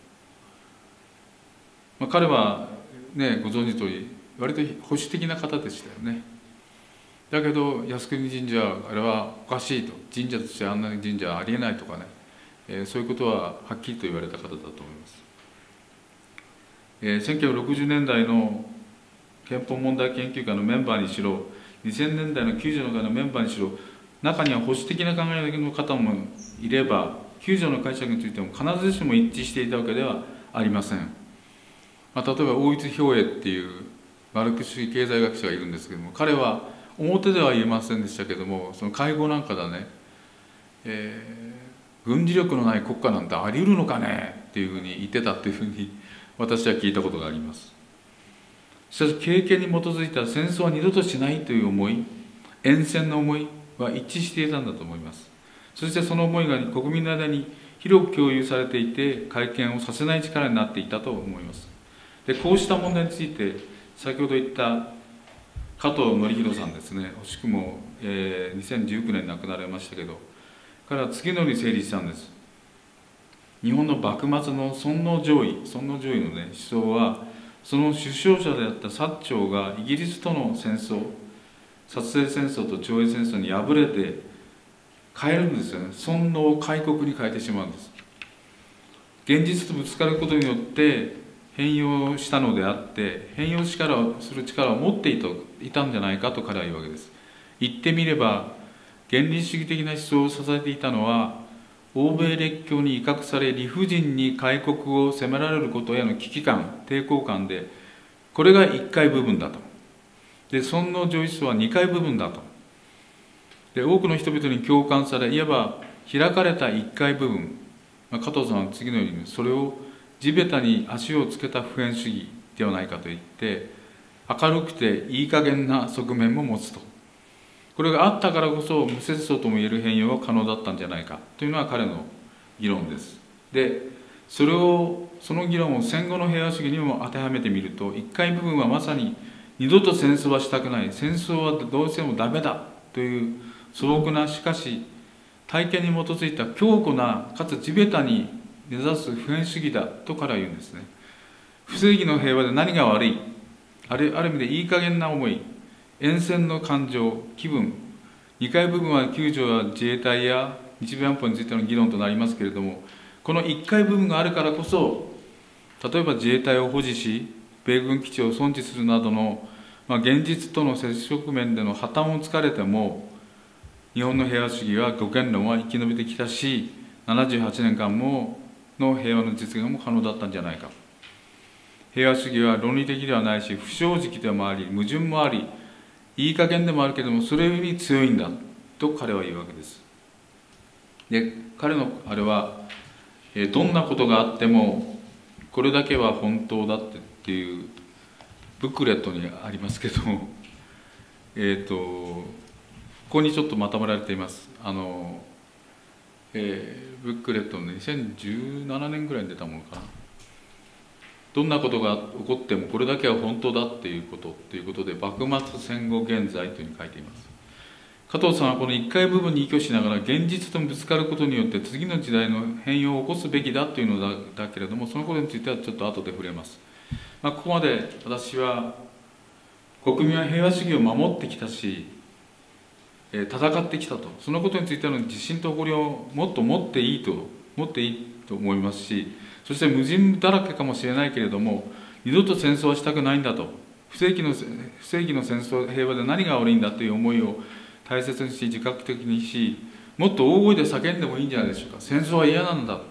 まあ、彼はね、ご存知の通り割と保守的な方でしたよね。だけど靖国神社あれはおかしいと、神社としてあんな神社はありえないとかね、えー、そういうことははっきりと言われた方だと思います。えー、せんきゅうひゃくろくじゅうねんだいの憲法問題研究会のメンバーにしろ、にせんねんだいのきゅう条の会のメンバーにしろ、中には保守的な考えの方もいれば、きゅう条の解釈についても必ずしも一致していたわけではありません。まあ、例えば大津兵衛っていうマルクス主義経済学者がいるんですけども、彼は表では言えませんでしたけども、その会合なんかだね、えー、軍事力のない国家なんてあり得るのかねっていうふうに言ってたっていうふうに私は聞いたことがあります。しかし経験に基づいた戦争は二度としないという思い、厭戦の思いは一致していたんだと思います。そしてその思いが国民の間に広く共有されていて、改憲をさせない力になっていたと思います。でこうした問題について先ほど言った加藤紀弘さんですね、惜しくも、えー、にせんじゅうきゅうねんに亡くなられましたけど、彼は次のように整理したんです。日本の幕末の尊王攘夷、尊王攘夷の、ね、思想は、その主将者であった薩長がイギリスとの戦争、薩政戦争と徴夷戦争に敗れて変えるんですよね。尊王を開国に変えてしまうんです。現実とぶつかることによって変容したのであって、変容力をする力を持っていた、いたんじゃないかと彼は言うわけです。言ってみれば原理主義的な思想を支えていたのは、欧米列強に威嚇され理不尽に開国を迫られることへの危機感、抵抗感で、これがいっかい部分だと。で尊王攘夷思想はにかい部分だと。で多くの人々に共感され、いわば開かれたいっかい部分、まあ、加藤さんは次のようにそれを地べたに足をつけた普遍主義ではないかと言って、明るくていい加減な側面も持つと。これがあったからこそ無節操ともいえる変容は可能だったんじゃないかというのは彼の議論です。でそれをその議論を戦後の平和主義にも当てはめてみると、いっかい部分はまさに二度と戦争はしたくない、戦争はどうしてもダメだという素朴な、しかし体験に基づいた強固なかつ地べたに目指す普遍主義だとから言うんですね。不正義の平和で何が悪い、あるある意味でいい加減な思い、厭戦の感情、気分、にかい部分は救助や自衛隊や日米安保についての議論となりますけれども、このいっかい部分があるからこそ、例えば自衛隊を保持し、米軍基地を存置するなどの、まあ、現実との接触面での破綻をつかれても、日本の平和主義は、護憲論は生き延びてきたし、ななじゅうはちねんかんもの平和の実現も可能だったんじゃないか。平和主義は論理的ではないし、不正直でもあり、矛盾もあり、いい加減でもあるけれども、それより強いんだと彼は言うわけです。で、彼のあれは、えどんなことがあっても、これだけは本当だってっていうブックレットにありますけども、えっと、ここにちょっとまとめられています。あの、えー、ブックレットのにせんじゅうななねんぐらいに出たものかな。どんなことが起こってもこれだけは本当だっていうことということで、幕末戦後現在というふうに書いています。加藤さんはこのいっかい部分に依拠しながら、現実とぶつかることによって次の時代の変容を起こすべきだというのだだけれども、そのことについてはちょっと後で触れます。まあ、ここまで私は国民は平和主義を守ってきたし、えー、戦ってきたと、そのことについての自信と誇りをもっと持っていいと持っていいと思いますし、そして矛盾だらけかもしれないけれども、二度と戦争はしたくないんだと、不正義の不正義の戦争、平和で何が悪いんだという思いを大切にし、自覚的にし、もっと大声で叫んでもいいんじゃないでしょうか。戦争は嫌なんだ、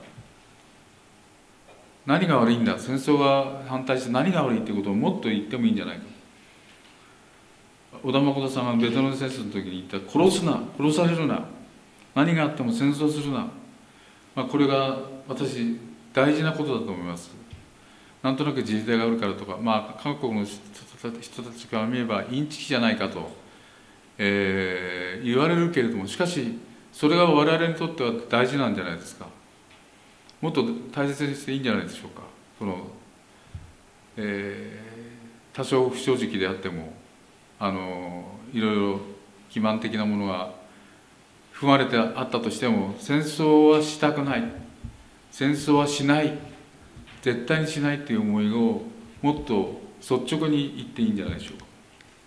何が悪いんだ、戦争が反対して何が悪いということをもっと言ってもいいんじゃないか。織田信さんがベトナム戦争の時に言った、殺すな、殺されるな、何があっても戦争するな、まあ、これが私大事なことだと思います。なんとなく自衛隊があるからとか、まあ、韓国の人たちから見ればインチキじゃないかと、えー、言われるけれども、しかしそれが我々にとっては大事なんじゃないですか。もっと大切にしていいんじゃないでしょうか。その、えー、多少不正直であっても、あのいろいろ基盤的なものが踏まれてあったとしても、戦争はしたくない、戦争はしない、絶対にしないという思いをもっと率直に言っていいんじゃないでしょうか。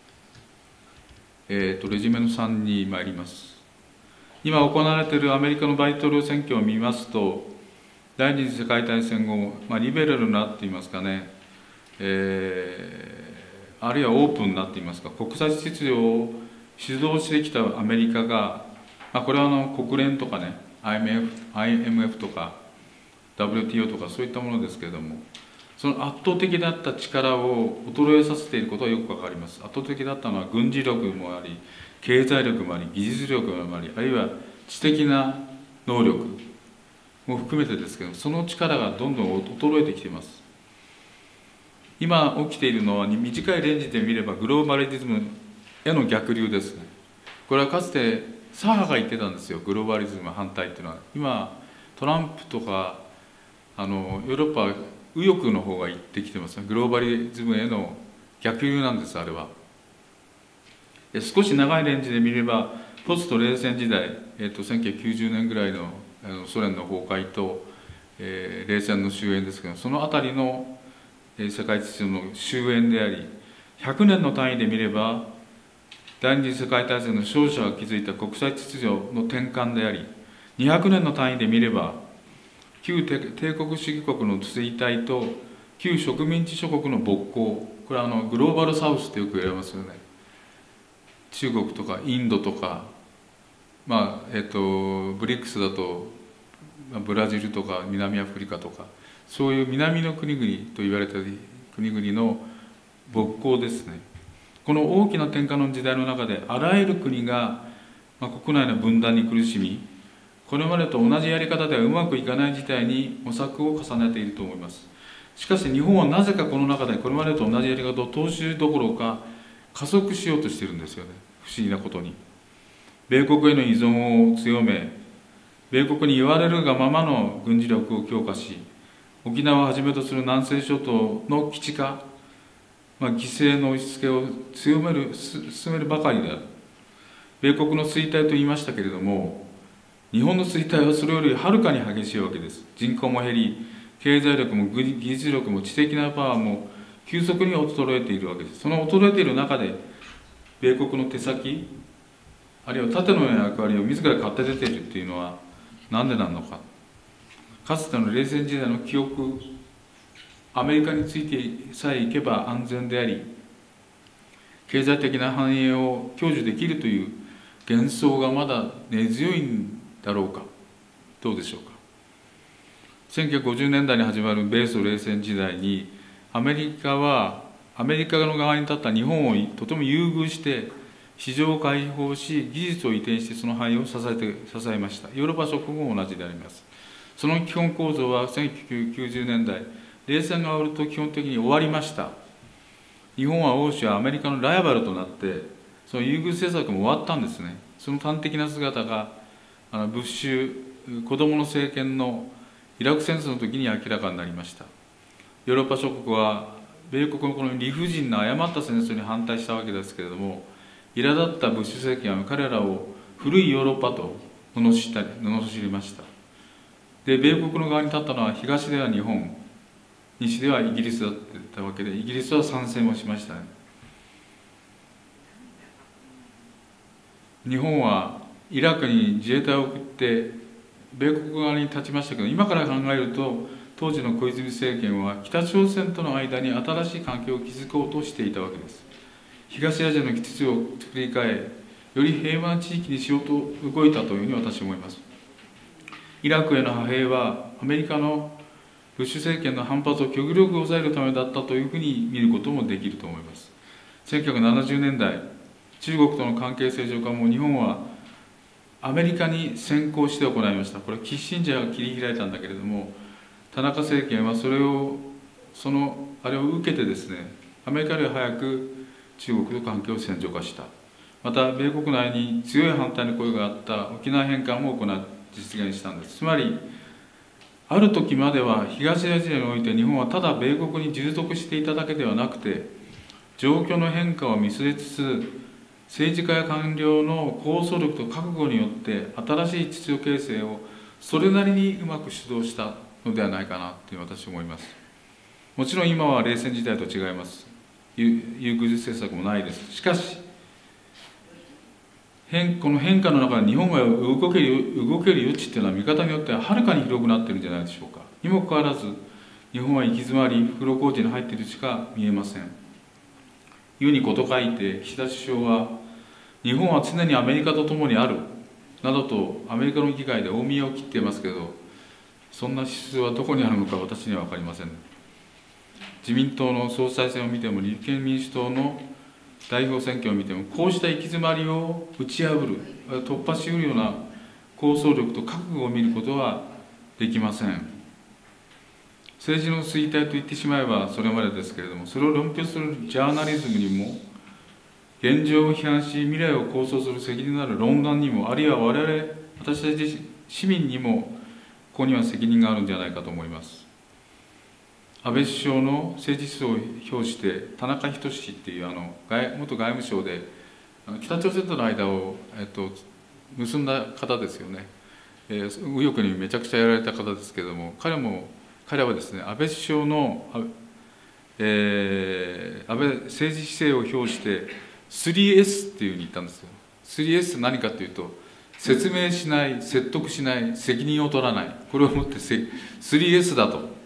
えーと、レジュメのさんに参ります。今行われているアメリカの大統領選挙を見ますと、第二次世界大戦後、まあ、リベラルなっていいますかね、えー、あるいはオープンになっていますか、国際秩序を主導してきたアメリカが、まあ、これはあの国連とかね、アイエムエフ とか ダブリューティーオー とかそういったものですけれども、その圧倒的だった力を衰えさせていることはよくわかります。圧倒的だったのは軍事力もあり、経済力もあり、技術力もあり、あるいは知的な能力も含めてですけど、その力がどんどん衰えてきています。今起きているのは、短いレンジで見ればグローバリズムへの逆流ですね。これはかつて左派が言ってたんですよ、グローバリズム反対っていうのは。今トランプとかあのヨーロッパは右翼の方が言ってきてますね。グローバリズムへの逆流なんです、あれは。で少し長いレンジで見れば、ポスト冷戦時代、えー、とせんきゅうひゃくきゅうじゅうねんぐらいのあのソ連の崩壊と、えー、冷戦の終焉ですけど、そのあたりの、えー、世界秩序の終焉であり、ひゃくねんの単位で見れば、第二次世界大戦の勝者が築いた国際秩序の転換であり、にひゃくねんの単位で見れば、旧帝国主義国の衰退と旧植民地諸国の勃興、これはあのグローバルサウスってよく言われますよね。中国とかインドとか、まあえっとブリックスだとブラジルとか南アフリカとか、そういう南の国々と言われた国々の勃興ですね。この大きな転換の時代の中で、あらゆる国が、まあ、国内の分断に苦しみ、これまでと同じやり方ではうまくいかない事態に模索を重ねていると思います。しかし日本はなぜかこの中でこれまでと同じやり方を踏襲どころか加速しようとしているんですよね。不思議なことに。米国への依存を強め、 米国に言われるがままの軍事力を強化し、沖縄をはじめとする南西諸島の基地化、まあ、犠牲の押し付けを強める、進めるばかりである。米国の衰退と言いましたけれども、日本の衰退はそれよりはるかに激しいわけです。人口も減り、経済力も技術力も知的なパワーも急速に衰えているわけです。その衰えている中で、米国の手先、あるいは盾のような役割を自ら買って出ているというのは何でなのか。かつての冷戦時代の記憶、アメリカについてさえいけば安全であり、経済的な繁栄を享受できるという幻想がまだ根強いんだろうか。どうでしょうか。せんきゅうひゃくごじゅうねんだいに始まる米ソ冷戦時代に、アメリカはアメリカの側に立った日本をとても優遇して市場を開放し、技術を移転してその繁栄を支えて支えました。ヨーロッパ諸国も同じであります。その基本構造はせんきゅうひゃくきゅうじゅうねんだい、冷戦が終わると基本的に終わりました。日本は欧州はアメリカのライバルとなって、その優遇政策も終わったんですね。その端的な姿が、あのブッシュ、子どもの政権のイラク戦争の時に明らかになりました。ヨーロッパ諸国は、米国のこの理不尽な誤った戦争に反対したわけですけれども、苛立ったブッシュ政権は彼らを古いヨーロッパと罵ったり、罵りました。で、米国の側に立ったのは、東では日本、西ではイギリスだったわけで、イギリスは参戦をしましたね。日本はイラクに自衛隊を送って米国側に立ちましたけど、今から考えると当時の小泉政権は北朝鮮との間に新しい関係を築こうとしていたわけです。東アジアの基地を作り変え、より平和な地域にしようと動いたというふうに私は思います。イラクへの派兵はアメリカのブッシュ政権の反発を極力抑えるためだったというふうに見ることもできると思います。せんきゅうひゃくななじゅうねんだい、中国との関係正常化も日本はアメリカに先行して行いました。これはキッシンジャーが切り開いたんだけれども、田中政権はそれを、そのあれを受けてですね、アメリカより早く中国と関係を正常化した。また、米国内に強い反対の声があった沖縄返還も行っ実現したんです。つまり、ある時までは東アジアにおいて日本はただ米国に従属していただけではなくて、状況の変化を見据えつつ、政治家や官僚の構想力と覚悟によって新しい秩序形成をそれなりにうまく主導したのではないかなという私は思います。もちろん今は冷戦時代と違います。優遇政策もないです。しかし、変この変化の中で日本が動ける動ける余地っていうのは見方によってははるかに広くなっているんじゃないでしょうか。にもかかわらず日本は行き詰まり袋小路に入っているしか見えません。世にこと書いて岸田首相は日本は常にアメリカと共にあるなどとアメリカの議会で大見えを切っていますけど、そんな指数はどこにあるのか私には分かりません。自民党の総裁選を見ても立憲民主党の代表選挙を見ても、こうした行き詰まりを打ち破る、突破しうるような構想力と覚悟を見ることはできません。政治の衰退と言ってしまえばそれまでですけれども、それを論評するジャーナリズムにも、現状を批判し未来を構想する責任のある論壇にも、あるいは我々私たち市民にもここには責任があるんじゃないかと思います。安倍首相の政治思想を表して田中仁氏っていうあの外元外務省で北朝鮮との間を、えっと、結んだ方ですよね、えー、右翼にめちゃくちゃやられた方ですけれども、彼も彼はですね、安倍首相の、えー、安倍政治姿勢を表して スリーエス っていうふうに言ったんですよ。スリーエス って何かというと、説明しない、説得しない、責任を取らない、これをもって スリーエス だと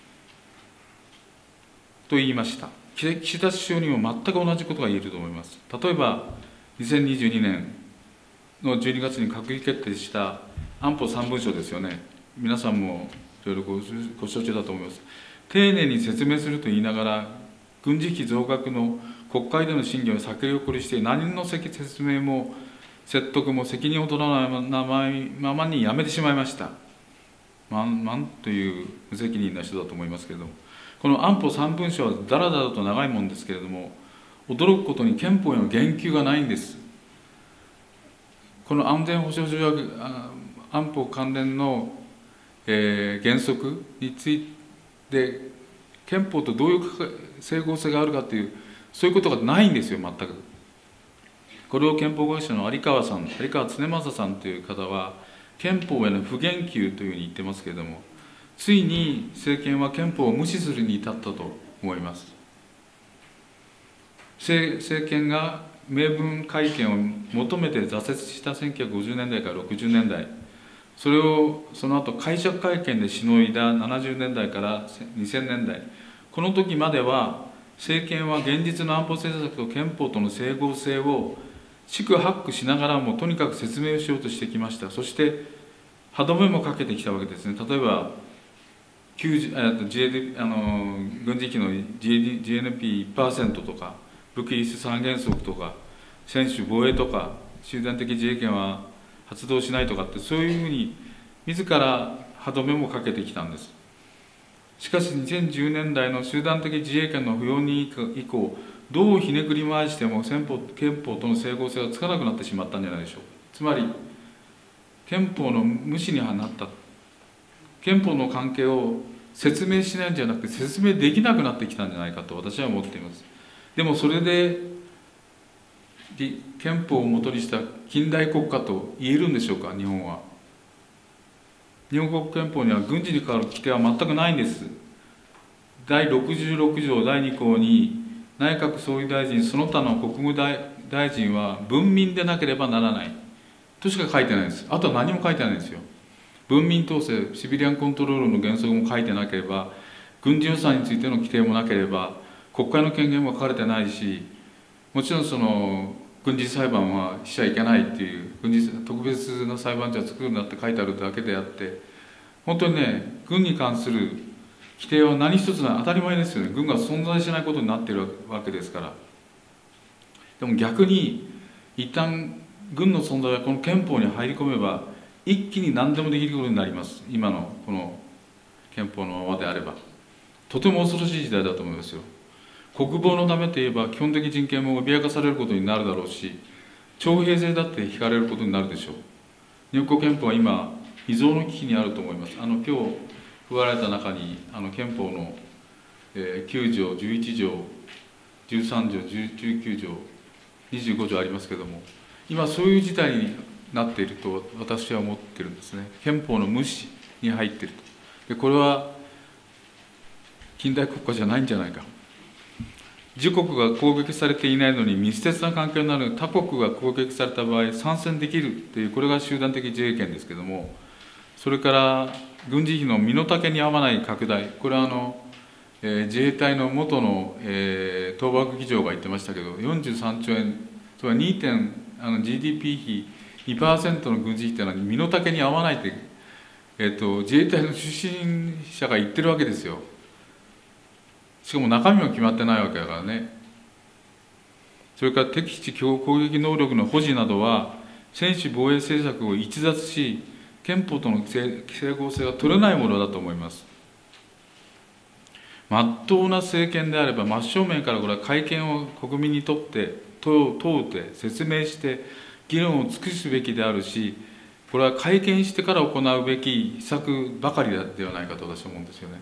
と言いました。岸田首相にも全く同じことが言えると思います。例えばにせんにじゅうにねんのじゅうにがつに閣議決定した安保さん文書ですよね。皆さんもいろいろ ご, ご承知だと思います。丁寧に説明すると言いながら、軍事費増額の国会での審議を先送りして、何の説明も説得も責任を取らないままにやめてしまいました。まんまんという無責任な人だと思いますけれども、この安保さん文書はだらだらと長いものですけれども、驚くことに憲法への言及がないんです。この安全保障条約、 安保関連の、えー、原則について憲法とどういう整合性があるかというそういうことがないんですよ、全く。これを憲法学者の有川さん、有川常正さんという方は憲法への不言及というふうに言ってますけれども、ついに政権は憲法を無視するに至ったと思います。政, 政権が明文改憲を求めて挫折したせんきゅうひゃくごじゅうねんだいからろくじゅうねんだい、それをその後解釈改憲でしのいだななじゅうねんだいからにせんねんだい、この時までは政権は現実の安保政策と憲法との整合性を四苦八苦しながらもとにかく説明をしようとしてきました。そして歯止めもかけてきたわけですね。例えばきゅうじゅう ジェーディー あの軍事費の ジーエヌピーいちパーセント とか武器輸出三原則とか専守防衛とか集団的自衛権は発動しないとかって、そういうふうに自ら歯止めもかけてきたんです。しかしにせんじゅうねんだいの集団的自衛権の不要に以降、どうひねくり回しても憲法憲法との整合性がつかなくなってしまったんじゃないでしょうか。つまり憲法の無視になった。憲法の関係を説明しないんじゃなくて説明できなくなってきたんじゃないかと私は思っています。でもそれで憲法をもとにした近代国家と言えるんでしょうか、日本は。日本国憲法には軍事に関わる規定は全くないんです。だいろくじゅうろくじょうだいに項に内閣総理大臣その他の国務大大臣は文民でなければならないとしか書いてないんです。あとは何も書いてないんですよ。文民統制、シビリアンコントロールの原則も書いてなければ、軍事予算についての規定もなければ、国会の権限も書かれてないし、もちろんその軍事裁判はしちゃいけないっていう、軍事特別な裁判所は作るんだって書いてあるだけであって、本当にね、軍に関する規定は何一つない、当たり前ですよね。軍が存在しないことになっているわけですから。でも逆に、一旦軍の存在はこの憲法に入り込めば、一気に何でもできることになります。今のこの憲法のままであれば。とても恐ろしい時代だと思いますよ。国防のためといえば基本的人権も脅かされることになるだろうし、徴兵制だって引かれることになるでしょう。日本国憲法は今未曾有の危機にあると思います。あの今日配られた中にあの憲法の、えー、きゅうじょう、じゅういちじょう、じゅうさんじょう、じゅうきゅうじょう、にじゅうごじょうありますけれども、今そういう事態になっていると私は思っているんですね。憲法の無視に入っていると。でこれは近代国家じゃないんじゃないか。自国が攻撃されていないのに密接な関係になる他国が攻撃された場合参戦できるという、これが集団的自衛権ですけれども、それから軍事費の身の丈に合わない拡大、これはあの、えー、自衛隊の元の、えー、東幕議長が言ってましたけど、よんじゅうさんちょうえん、それは に. あの ジーディーピー 比 にパーセント の軍事費というのは身の丈に合わないって、えーと、自衛隊の出身者が言ってるわけですよ。しかも中身も決まってないわけだからね。それから敵基地攻撃能力の保持などは専守防衛政策を逸脱し、憲法との整合性が取れないものだと思います。まっとうな政権であれば真正面からこれは改憲を国民にとって問うて説明して議論を尽くすべきであるし、これは改憲してから行うべき施策ばかりではないかと私は思うんですよね。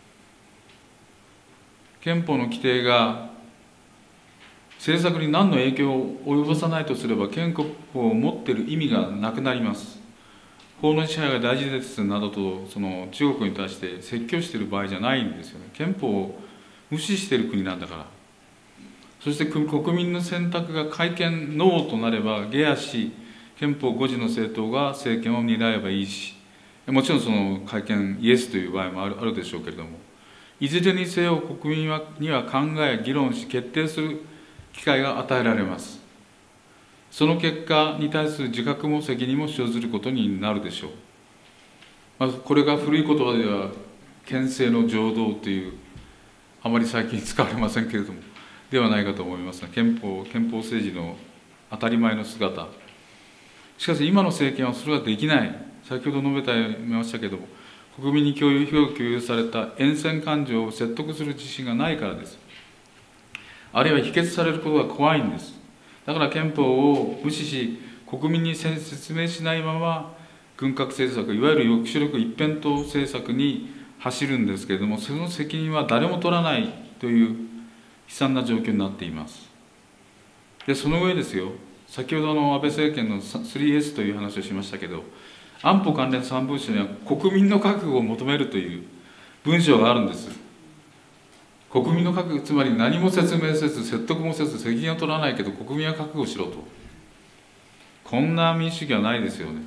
憲法の規定が政策に何の影響を及ぼさないとすれば、憲法を持っている意味がなくなります。法の支配が大事ですなどとその中国に対して説教している場合じゃないんですよね。憲法を無視している国なんだから。そして国民の選択が改憲ノーとなれば下野し、憲法誤字の政党が政権を担えばいいし、もちろんその改憲イエスという場合もある、あるでしょうけれども、いずれにせよ国民には考え議論し決定する機会が与えられます。その結果に対する自覚も責任も生ずることになるでしょう。まずこれが古い言葉では憲政の常道という、あまり最近使われませんけれどもではないかと思いますが、憲法憲法政治の当たり前の姿。しかし今の政権はそれはできない。先ほど述べてましたけれども、国民に共有共有された厭戦感情を説得する自信がないからです。あるいは否決されることが怖いんです。だから憲法を無視し、国民に説明しないまま軍拡政策、いわゆる抑止力一辺倒政策に走るんですけれども、その責任は誰も取らないという悲惨な状況になっています。で、その上ですよ、先ほどの安倍政権の スリーエス という話をしましたけど、安保関連さん文書には国民の覚悟を求めるという文章があるんです。国民の覚悟、つまり何も説明せず、説得もせず、責任を取らないけど、国民は覚悟しろと。こんな民主主義はないですよね。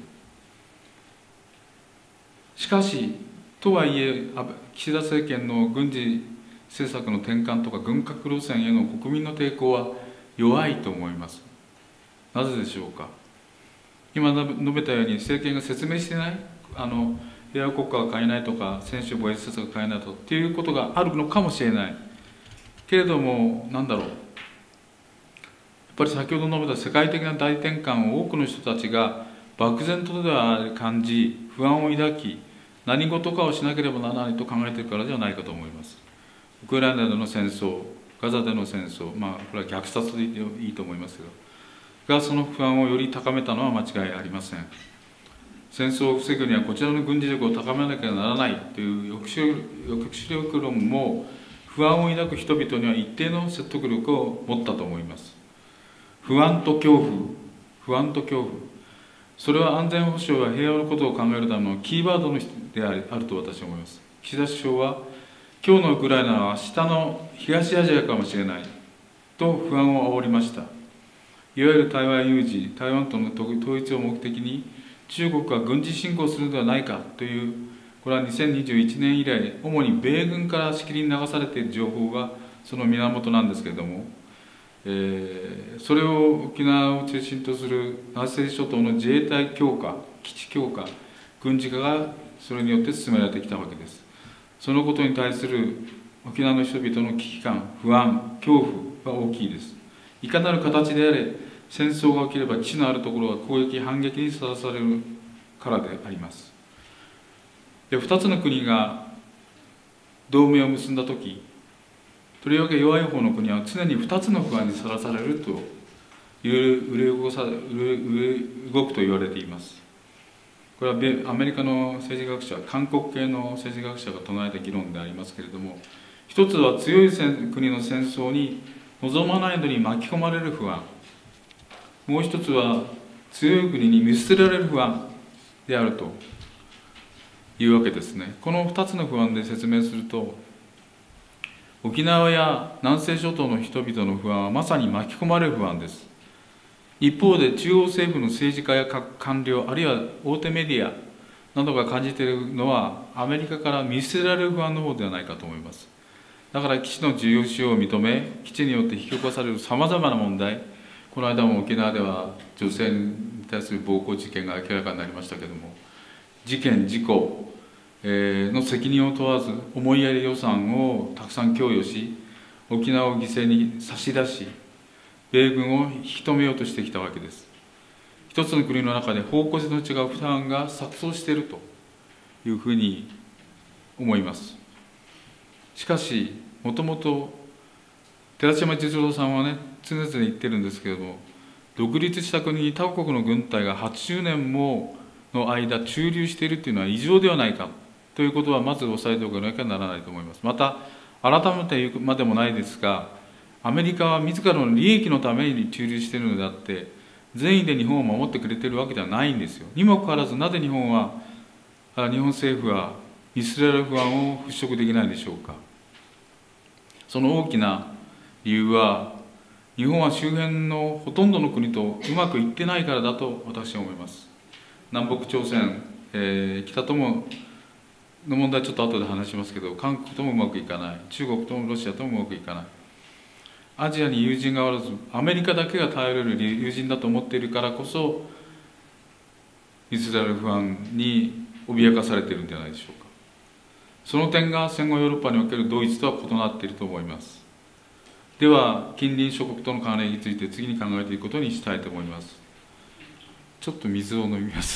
しかし、とはいえ、岸田政権の軍事政策の転換とか軍拡路線への国民の抵抗は弱いと思います。なぜでしょうか。今述べたように政権が説明してない、あの平和国家が変えないとか、専守防衛政策が変えないとっていうことがあるのかもしれない。けれども、なんだろう。やっぱり先ほど述べた世界的な大転換を多くの人たちが漠然とでは感じ、不安を抱き、何事かをしなければならないと考えているからではないかと思います。ウクライナでの戦争、ガザでの戦争、まあ、これは虐殺でいいと思いますが、がその不安をより高めたのは間違いありません。戦争を防ぐにはこちらの軍事力を高めなければならないという抑止力論も、不安を抱く人々には一定の説得力を持ったと思います。不安と恐怖、不安と恐怖、それは安全保障や平和のことを考えるためのキーワードのであると私は思います。岸田首相は、今日のウクライナは明日の東アジアかもしれないと不安を煽りました。いわゆる台湾有事、台湾との統一を目的に中国が軍事侵攻するのではないかという、これはにせんにじゅういちねん以来、主に米軍からしきりに流されている情報がその源なんですけれども、えー、それを沖縄を中心とする南西諸島の自衛隊強化、基地強化、軍事化がそれによって進められてきたわけです。そのことに対する沖縄の人々の危機感、不安、恐怖は大きいです。いかなる形であれ、戦争が起きれば基地のあるところは攻撃、反撃にさらされるからであります。で、ふたつの国が同盟を結んだとき、とりわけ弱い方の国は常にふたつの不安にさらされるという揺れ動さ動くと言われています。これはアメリカの政治学者、韓国系の政治学者が唱えた議論でありますけれども、一つは強い国の戦争に望まないのに巻き込まれる不安、もう一つは強い国に見捨てられる不安であるというわけですね。このふたつの不安で説明すると、沖縄や南西諸島の人々の不安はまさに巻き込まれる不安です。一方で中央政府の政治家や官僚、あるいは大手メディアなどが感じているのは、アメリカから見捨てられる不安の方ではないかと思います。だから基地の重要使用を認め、基地によって引き起こされるさまざまな問題、この間も沖縄では女性に対する暴行事件が明らかになりましたけれども、事件、事故の責任を問わず、思いやり予算をたくさん供与し、沖縄を犠牲に差し出し、米軍を引き止めようとしてきたわけです。一つの国の中で方向性の違う負担が錯綜しているというふうに思います。しかし、もともと寺島実郎さんはね、常々言ってるんですけれども、独立した国に他国の軍隊がはちじゅうねんもの間駐留しているというのは異常ではないかということはまず押さえておかなきゃならないと思います。また、改めて言うまでもないですが、アメリカは自らの利益のために駐留しているのであって、善意で日本を守ってくれているわけではないんですよ。にもかかわらず、なぜ日本は、日本政府は見捨てられる不安を払拭できないでしょうか。その大きな理由は、日本は周辺のほとんどの国とうまくいってないからだと私は思います。南北朝鮮、えー、北ともの問題ちょっと後で話しますけど、韓国ともうまくいかない、中国ともロシアともうまくいかない。アジアに友人がおらず、アメリカだけが頼れる友人だと思っているからこそ、見捨てられる不安に脅かされているんじゃないでしょうか。その点が戦後ヨーロッパにおけるドイツとは異なっていると思います。では、近隣諸国との関連について次に考えていくことにしたいと思います。ちょっと水を飲みます。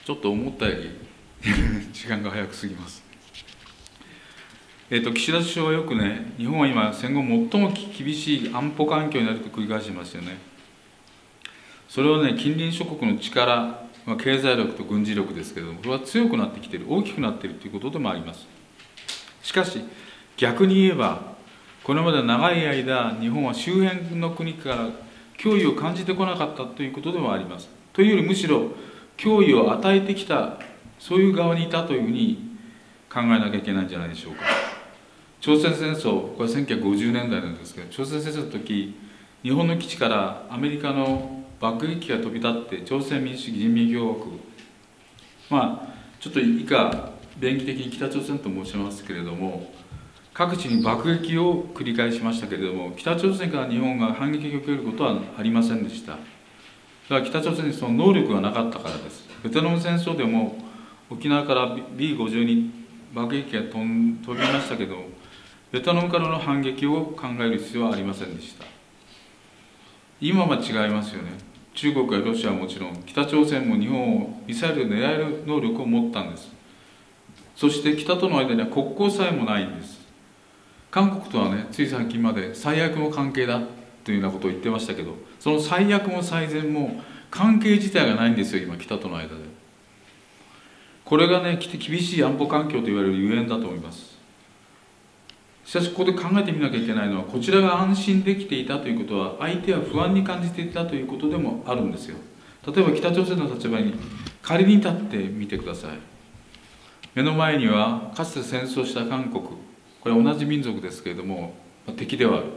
ちょっと思ったより時間が早く過ぎます。えーと、岸田首相はよくね、日本は今、戦後最も厳しい安保環境にあると繰り返しましたよね。それはね、近隣諸国の力、まあ、経済力と軍事力ですけれども、これは強くなってきている、大きくなっているということでもあります。しかし、逆に言えば、これまで長い間、日本は周辺の国から脅威を感じてこなかったということでもあります。というより、むしろ脅威を与えてきた、そういう側にいたというふうに考えなきゃいけないんじゃないでしょうか。朝鮮戦争、これはせんきゅうひゃくごじゅうねんだいなんですけど、朝鮮戦争の時、日本の基地からアメリカの爆撃機が飛び立って、朝鮮民主主義人民共和国、まあ、ちょっと以下、便宜的に北朝鮮と申しますけれども、各地に爆撃を繰り返しましたけれども、北朝鮮から日本が反撃を受けることはありませんでした。だから北朝鮮にその能力がなかったからです。ベトナム戦争でも、沖縄から ビーごじゅうに 爆撃機が飛ん飛びましたけど、ベトナムからの反撃を考える必要はありませんでした。今は違いますよね。中国やロシアはもちろん、北朝鮮も日本をミサイルで狙える能力を持ったんです。そして北との間には国交さえもないんです。韓国とはね、つい最近まで最悪の関係だというようなことを言ってましたけど、その最悪も最善も関係自体がないんですよ、今、北との間で。これがね、厳しい安保環境と言われるゆえんだと思います。しかし、ここで考えてみなきゃいけないのは、こちらが安心できていたということは、相手は不安に感じていたということでもあるんですよ。例えば、北朝鮮の立場に仮に立ってみてください。目の前には、かつて戦争した韓国、これは同じ民族ですけれども、敵ではある、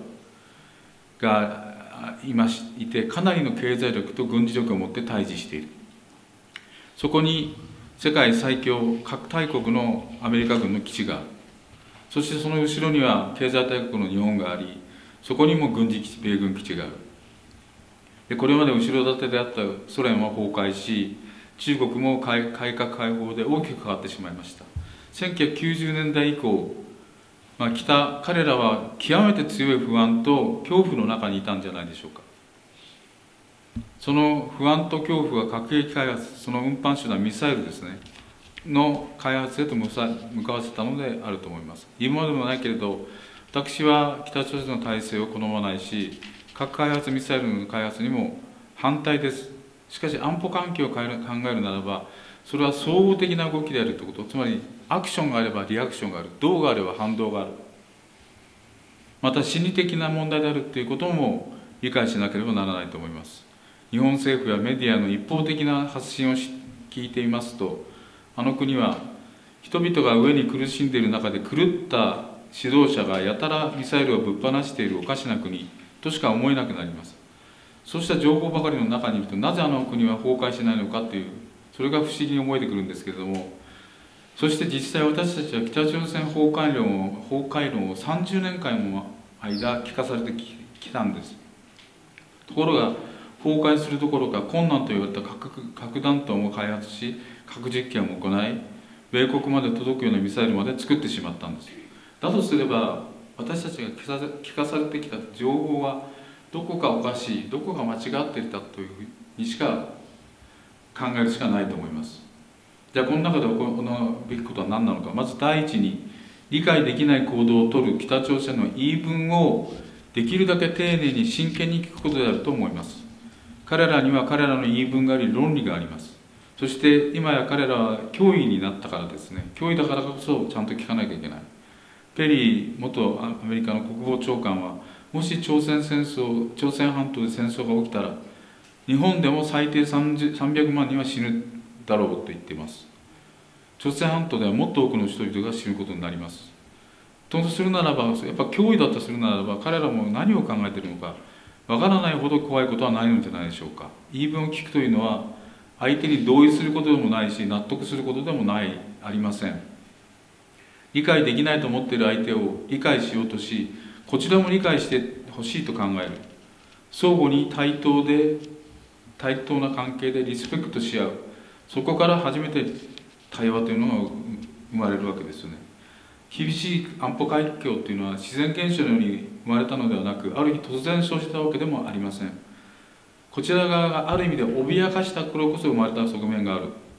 が今いて、かなりの経済力と軍事力を持って対峙している。そこに世界最強核大国のアメリカ軍の基地がある。そしてその後ろには経済大国の日本があり、そこにも軍事基地、米軍基地がある。でこれまで後ろ盾であったソ連は崩壊し、中国も改革開放で大きく変わってしまいました。せんきゅうひゃくきゅうじゅうねんだい以降、まあ、北、彼らは極めて強い不安と恐怖の中にいたんじゃないでしょうか。その不安と恐怖は核兵器開発、その運搬手段、ミサイルですね、の開発へと向かわせたのであると思います。言うまでもないけれど、私は北朝鮮の体制を好まないし、核開発、ミサイルの開発にも反対です。しかし、安保環境を考えるならば、それは総合的な動きであるということ、つまり、アクションがあればリアクションがある、動があれば反動がある、また心理的な問題であるということも理解しなければならないと思います。日本政府やメディアの一方的な発信を聞いていますと、あの国は人々が飢えに苦しんでいる中で狂った指導者がやたらミサイルをぶっ放しているおかしな国としか思えなくなります。そうした情報ばかりの中にいると、なぜあの国は崩壊しないのかという、それが不思議に思えてくるんですけれども、そして実際私たちは北朝鮮崩壊論を崩壊論をさんじゅうねんかんも間聞かされてきたんです。ところが崩壊するどころか困難と言われた 核, 核弾頭も開発し、核実験も行い、米国まで届くようなミサイルまで作ってしまったんです。だとすれば、私たちが聞かされてきた情報はどこかおかしい、どこか間違っていたというふうにしか考えるしかないと思います。じゃあこの中で行うべきことは何なのか。まず第一に、理解できない行動をとる北朝鮮の言い分をできるだけ丁寧に真剣に聞くことであると思います。彼らには彼らの言い分があり、論理があります。そして今や彼らは脅威になったからですね、脅威だからこそちゃんと聞かなきゃいけない。ペリー元アメリカの国防長官は、もし朝鮮戦争、朝鮮半島で戦争が起きたら、日本でも最低さんびゃくまんにんは死ぬだろうと言っています。朝鮮半島ではもっと多くの人々が死ぬことになります。とするならば、やっぱ脅威だとするならば、彼らも何を考えているのか、わからないほど怖いことはないのではないでしょうか。言い分を聞くというのは、相手に同意することでもないし、納得することでもない、ありません。理解できないと思っている相手を理解しようとし、こちらも理解してほしいと考える。相互に対等で、対等な関係でリスペクトし合う。そこから初めて対話というのが生まれるわけですよね。厳しい安保環境というのは自然現象のように生まれたのではなく、ある日突然生じたわけでもありません。こちら側がある意味で脅かした頃こそ生まれた側面がある。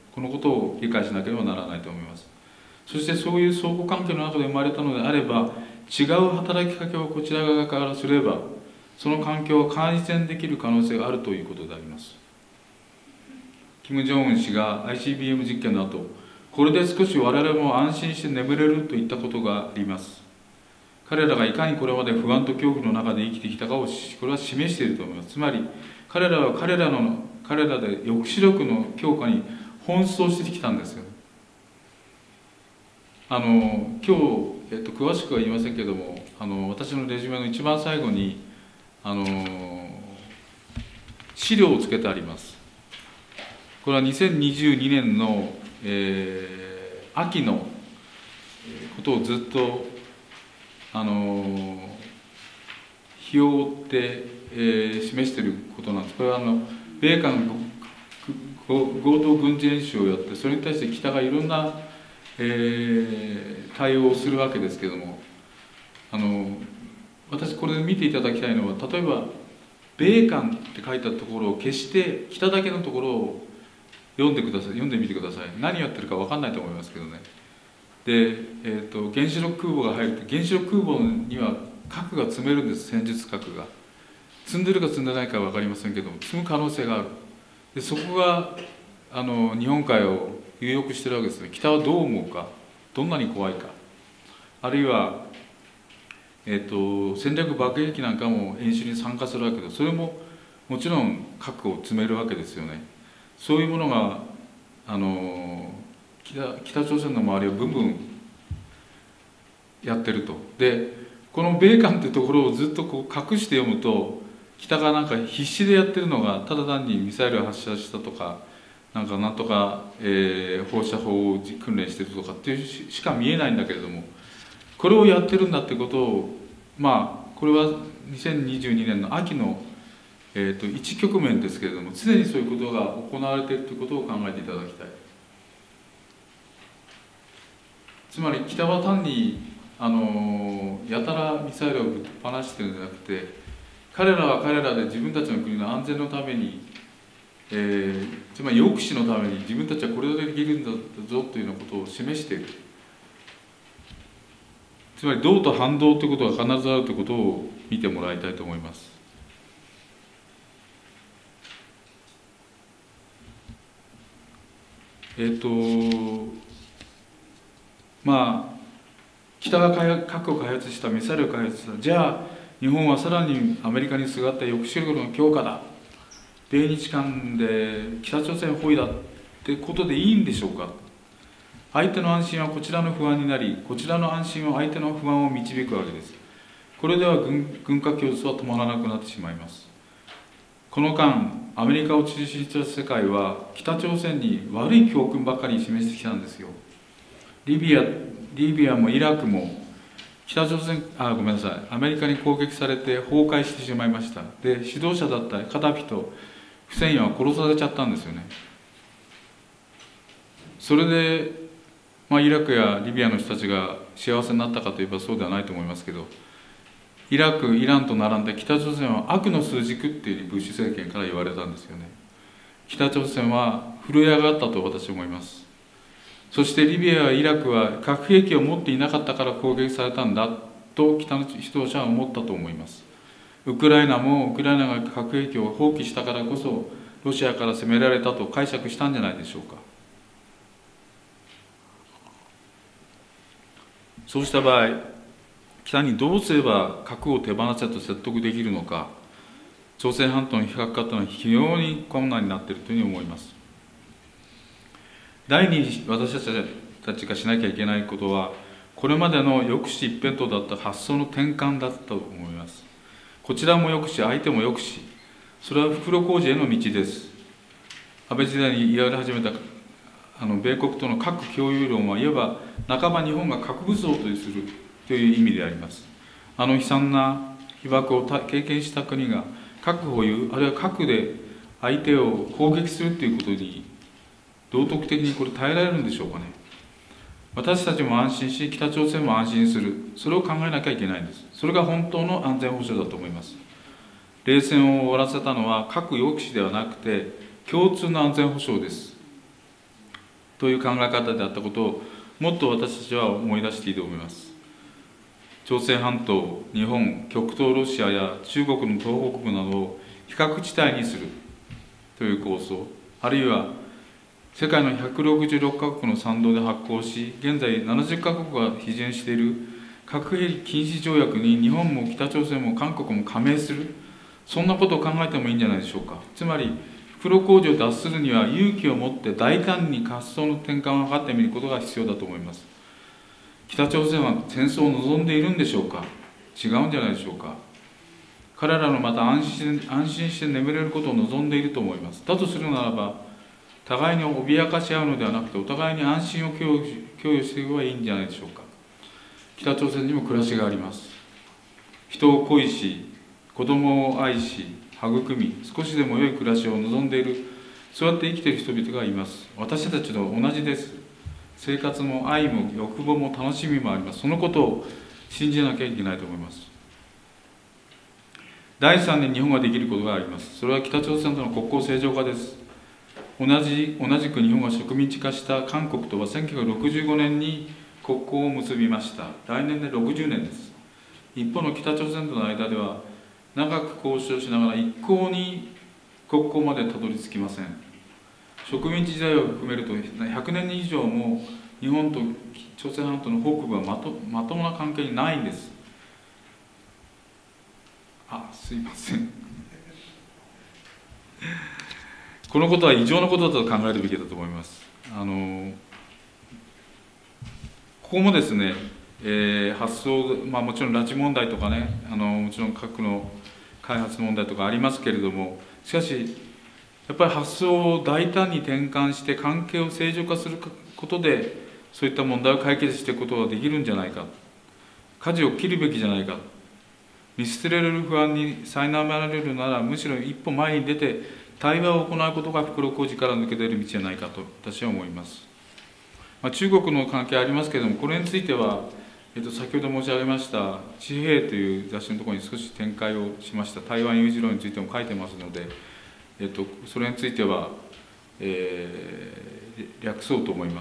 このことを理解しなければならないと思います。そしてそういう相互関係の中で生まれたのであれば、違う働きかけをこちら側からすれば、その環境を改善できる可能性があるということであります。金正恩氏が アイシービーエム 実験の後、これで少し我々も安心して眠れるといったことがあります。彼らがいかにこれまで不安と恐怖の中で生きてきたかをこれは示していると思います。つまり彼らは彼らの彼らで抑止力の強化に奔走してきたんですよ。あの今日、えっと、詳しくは言いませんけれども、あの私のレジュメの一番最後にあの資料をつけてあります。これはにせんにじゅうにねんの、えー、秋のことをずっとあの日を追って、えー、示していることなんです。これはあの米韓合同軍事演習をやって、それに対して北がいろんな、えー、対応をするわけですけれども、あの私これで見ていただきたいのは、例えば米韓って書いたところを消して北だけのところを読んでください、読んでみてください。何やってるか分かんないと思いますけどね。で、えーと、原子力空母が入ると、原子力空母には核が積めるんです、戦術核が。積んでるか積んでないかは分かりませんけども、積む可能性がある。でそこがあの日本海を有力してるわけですね。北はどう思うか、どんなに怖いか、あるいは、えーと、戦略爆撃機なんかも演習に参加するわけで、それももちろん核を積めるわけですよね。そういうものがあの 北, 北朝鮮の周りをブンブンやってると。でこの米韓ってところをずっとこう隠して読むと、北がなんか必死でやってるのがただ単にミサイルを発射したとか、なんかなんとか、えー、放射砲を訓練してるとかっていう し, しか見えないんだけれども、これをやってるんだってことを、まあこれはにせんにじゅうにねんの秋のえー、と一局面ですけれども、常にそういうことが行われているということを考えていただきたい。つまり北は単にあのやたらミサイルをぶっ放しているんじゃなくて、彼らは彼らで自分たちの国の安全のために、えー、つまり抑止のために自分たちはこれだけできるんだぞというようなことを示している。つまり動と反動ということが必ずあるということを見てもらいたいと思います。えーとまあ、北が核を開発した、ミサイルを開発した、じゃあ日本はさらにアメリカにすがった抑止力の強化だ、米日間で北朝鮮包囲だってことでいいんでしょうか。相手の安心はこちらの不安になり、こちらの安心は相手の不安を導くわけです。これでは 軍, 軍拡競争は止まらなくなってしまいます。この間、アメリカを中心とした世界は北朝鮮に悪い教訓ばかり示してきたんですよ。リビア、リビアもイラクも北朝鮮、あ、ごめんなさい、アメリカに攻撃されて崩壊してしまいました。で、指導者だったカダフィとフセインは殺されちゃったんですよね。それで、まあ、イラクやリビアの人たちが幸せになったかといえばそうではないと思いますけど、イラク、イランと並んで北朝鮮は悪の枢軸っていうブッシュ政権から言われたんですよね。北朝鮮は震え上がったと私は思います。そしてリビアやイラクは核兵器を持っていなかったから攻撃されたんだと北の指導者は思ったと思います。ウクライナもウクライナが核兵器を放棄したからこそロシアから攻められたと解釈したんじゃないでしょうか。そうした場合、北にどうすれば核を手放せと説得できるのか、朝鮮半島の非核化というのは非常に困難になっているというふうに思います。第二に私たちがしなきゃいけないことは、これまでの抑止一辺倒だった発想の転換だったと思います。こちらも抑止、相手も抑止、それは袋小路への道です。安倍時代に言われ始めたあの米国との核共有論はいわば半ば日本が核武装とするという意味であります。あの悲惨な被爆を経験した国が核保有、あるいは核で相手を攻撃するということに道徳的にこれ耐えられるんでしょうかね。私たちも安心し、北朝鮮も安心する、それを考えなきゃいけないんです。それが本当の安全保障だと思います。冷戦を終わらせたのは核抑止ではなくて共通の安全保障です。 という考え方であったことをもっと私たちは思い出していいと思います。朝鮮半島、日本、極東ロシアや中国の東北部などを非核地帯にするという構想、あるいは世界のひゃくろくじゅうろくカ国の賛同で発効し、現在ななじゅっカ国が批准している核兵器禁止条約に日本も北朝鮮も韓国も加盟する、そんなことを考えてもいいんじゃないでしょうか。つまり、袋小路を脱するには勇気を持って大胆に発想の転換を図ってみることが必要だと思います。北朝鮮は戦争を望んでいるんでしょうか。違うんじゃないでしょうか。彼らのまた安心安心して眠れることを望んでいると思います。だとするならば、互いに脅かし合うのではなくて、お互いに安心を共有共有していけばいいんじゃないでしょうか。北朝鮮にも暮らしがあります。人を恋し、子供を愛し、育み、少しでも良い暮らしを望んでいる、そうやって生きている人々がいます。私たちと同じです。生活も愛も欲望も楽しみもあります。そのことを信じなきゃいけないと思います。だいさんに日本ができることがあります。それは北朝鮮との国交正常化です。同じ同じく日本が植民地化した韓国とはせんきゅうひゃくろくじゅうごねんに国交を結びました。来年でろくじゅうねんです。一方の北朝鮮との間では、長く交渉しながら一向に国交までたどり着きません。植民地時代を含めるとひゃくねん以上も日本と朝鮮半島の北部はまとまともな関係にないんです。あ、すいません。このことは異常なことだと考えるべきだと思います。あのここもですね、えー、発想、まあ、もちろん拉致問題とかね、あのもちろん核の開発問題とかありますけれども、しかしやっぱり発想を大胆に転換して関係を正常化することで、そういった問題を解決していくことができるんじゃないか、舵を切るべきじゃないか、見捨てられる不安に苛まれるならむしろ一歩前に出て対話を行うことが袋小路から抜け出る道じゃないかと私は思います。まあ、中国の関係ありますけれども、これについては、えっと、先ほど申し上げました「地平」という雑誌のところに少し展開をしました台湾有事論についても書いてますので、えっと、それについては、えー、略そうと思います。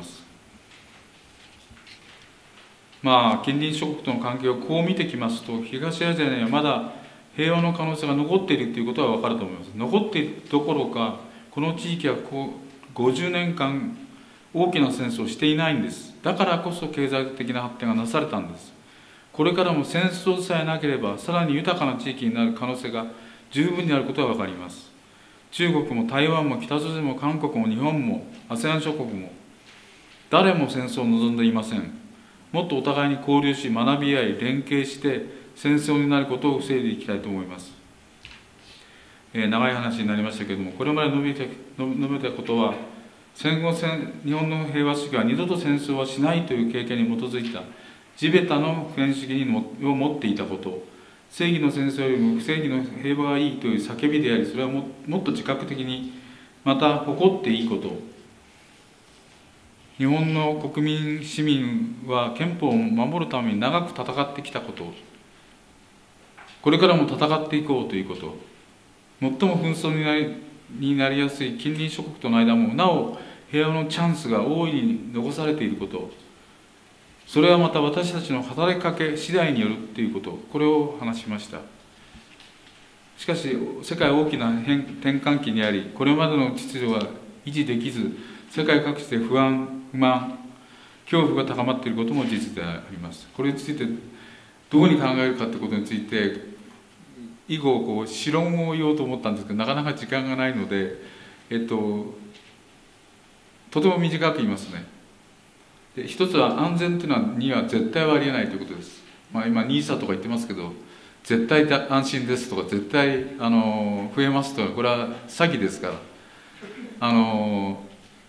まあ、近隣諸国との関係をこう見てきますと、東アジアにはまだ平和の可能性が残っているということは分かると思います。残っているどころか、この地域はこうごじゅうねんかん大きな戦争をしていないんです。だからこそ経済的な発展がなされたんです。これからも戦争さえなければ、さらに豊かな地域になる可能性が十分にあることは分かります。中国も台湾も北朝鮮も韓国も日本も アセアン 諸国も、誰も戦争を望んでいません。もっとお互いに交流し、学び合い、連携して戦争になることを防いでいきたいと思います。えー、長い話になりましたけれども、これまで述べた述べたことは、戦後戦日本の平和主義は二度と戦争はしないという経験に基づいた地べたの普遍主義を持っていたこと、正義の戦争よりも不正義の平和がいいという叫びであり、それは も, もっと自覚的にまた誇っていいこと、日本の国民市民は憲法を守るために長く戦ってきたこと、これからも戦っていこうということ、最も紛争になりになりやすい近隣諸国との間もなお平和のチャンスが大いに残されていること、それはまた私たちの働きかけ次第によるということ、これを話しました。しかし世界は大きな変転換期にあり、これまでの秩序が維持できず、世界各地で不安、不満、恐怖が高まっていることも事実であります。これについてどうに考えるかということについて以後こう持論を言おうと思ったんですけど、なかなか時間がないので、えっと、とても短く言いますね。で一つは安全というのはには絶対はありえないということです。まあ、今 ニーサ とか言ってますけど、絶対安心ですとか絶対あの増えますとか、これは詐欺ですから、あの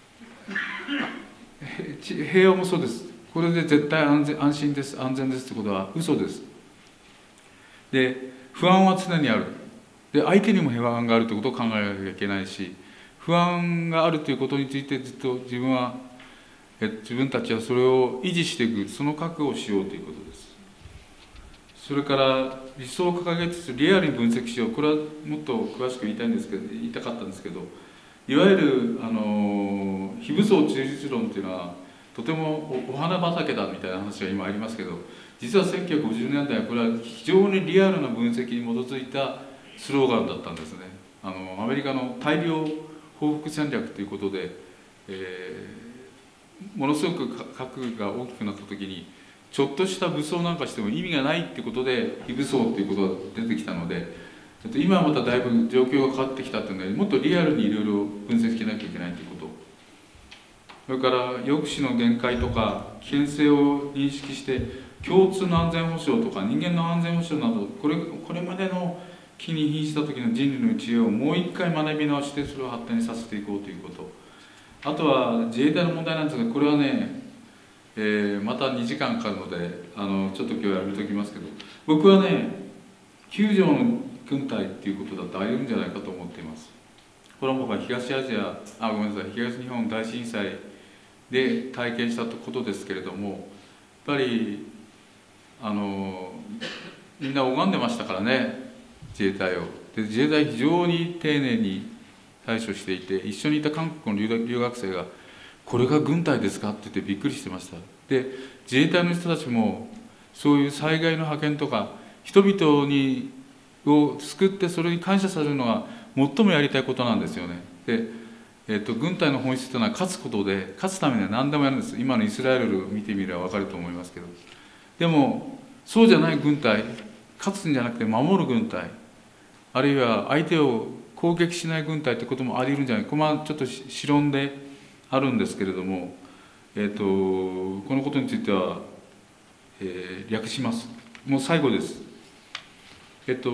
平和もそうです。これで絶対安全安心です安全ですということは嘘です。で不安は常にある。で相手にも不安があるということを考えなきゃいけないし、不安があるということについてずっと自分はえ自分たちはそれを維持していく、その覚悟をしようということです。それから理想を掲げつつリアルに分析しよう。これはもっと詳しく言いたいんですけど言いたかったんですけど、 いわゆるあの非武装中立論っていうのはとても お, お花畑だみたいな話が今ありますけど、実はせんきゅうひゃくごじゅうねんだいはこれは非常にリアルな分析に基づいたスローガンだったんですね。あのアメリカの大量報復戦略ということで、えー、ものすごく核が大きくなった時にちょっとした武装なんかしても意味がないっていうことで非武装っていうことが出てきたので、今はまただいぶ状況が変わってきたっていうので、もっとリアルにいろいろ分析しなきゃいけないということ、それから抑止の限界とか危険性を認識して共通の安全保障とか人間の安全保障など、これこれまでの機に瀕した時の人類の知恵をもう一回学び直してそれを発展させていこうということ、あとは自衛隊の問題なんですが、これはね、えー、またにじかんかかるのであのちょっと今日やめておきますけど、僕はねきゅう条の軍隊っていうことだってあり得るんじゃないかと思っています。これは僕は東アジアあごめんなさい東日本大震災で体験したことですけれども、やっぱりあのみんな拝んでましたからね、自衛隊を。で自衛隊非常に丁寧に対処していて、一緒にいた韓国の留学生が「これが軍隊ですか?」って言ってびっくりしてました。で自衛隊の人たちもそういう災害の派遣とか人々にを救ってそれに感謝されるのが最もやりたいことなんですよね。で、えー、と軍隊の本質というのは勝つことで、勝つためには何でもやるんです。今のイスラエルを見てみれば分かると思いますけど、でもそうじゃない軍隊、勝つんじゃなくて守る軍隊、あるいは相手を攻撃しない軍隊ってこともあり得るんじゃないか、まあちょっと持論であるんですけれども、えー、とこのことについては、えー、略します。もう最後です。えっと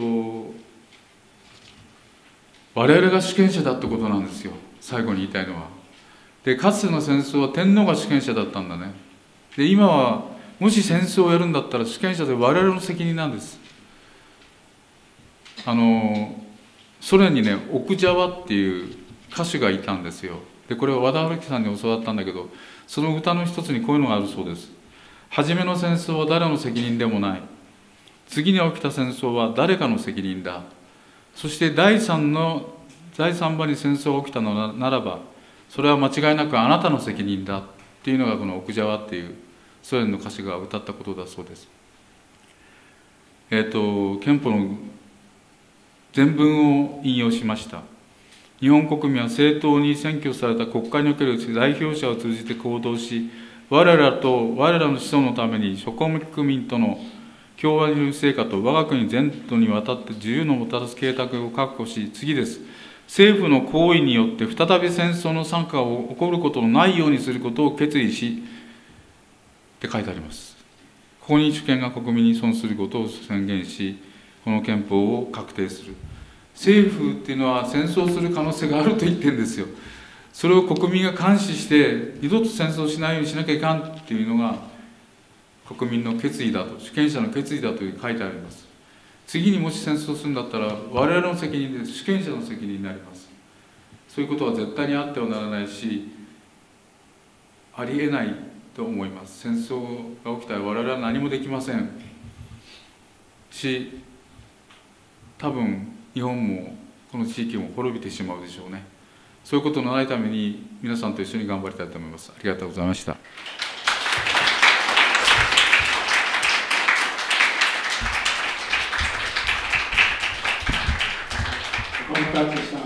我々が主権者だってことなんですよ、最後に言いたいのは。でかつての戦争は天皇が主権者だったんだね。で今はもし戦争をやるんだったら主権者で我々の責任なんです。あのソ連にね奥ジャワっていう歌手がいたんですよ。でこれは和田春樹さんに教わったんだけど、その歌の一つにこういうのがあるそうです。初めの戦争は誰の責任でもない、次に起きた戦争は誰かの責任だ、そして第三の第三番に戦争が起きたのならばそれは間違いなくあなたの責任だっていうのがこの奥ジャワっていうソ連の歌手が歌ったことだそうです。えっと憲法の全文を引用しました。日本国民は正当に選挙された国会における代表者を通じて行動し、我らと我らの子孫のために諸国民との共和流成果と我が国全土にわたって自由のもたらす計画を確保し、次です。政府の行為によって再び戦争の惨禍が起こることのないようにすることを決意し、って書いてあります。ここに主権が国民に損することを宣言し、この憲法を確定する。政府っていうのは戦争する可能性があると言ってるんですよ。それを国民が監視して二度と戦争しないようにしなきゃいかんっていうのが国民の決意だと、主権者の決意だと書いてあります。次にもし戦争するんだったら我々の責任です。主権者の責任になります。そういうことは絶対にあってはならないし、ありえないと思います。戦争が起きたら我々は何もできませんし、多分日本もこの地域も滅びてしまうでしょうね。そういうことのないために皆さんと一緒に頑張りたいと思います。ありがとうございました。 コンタクトした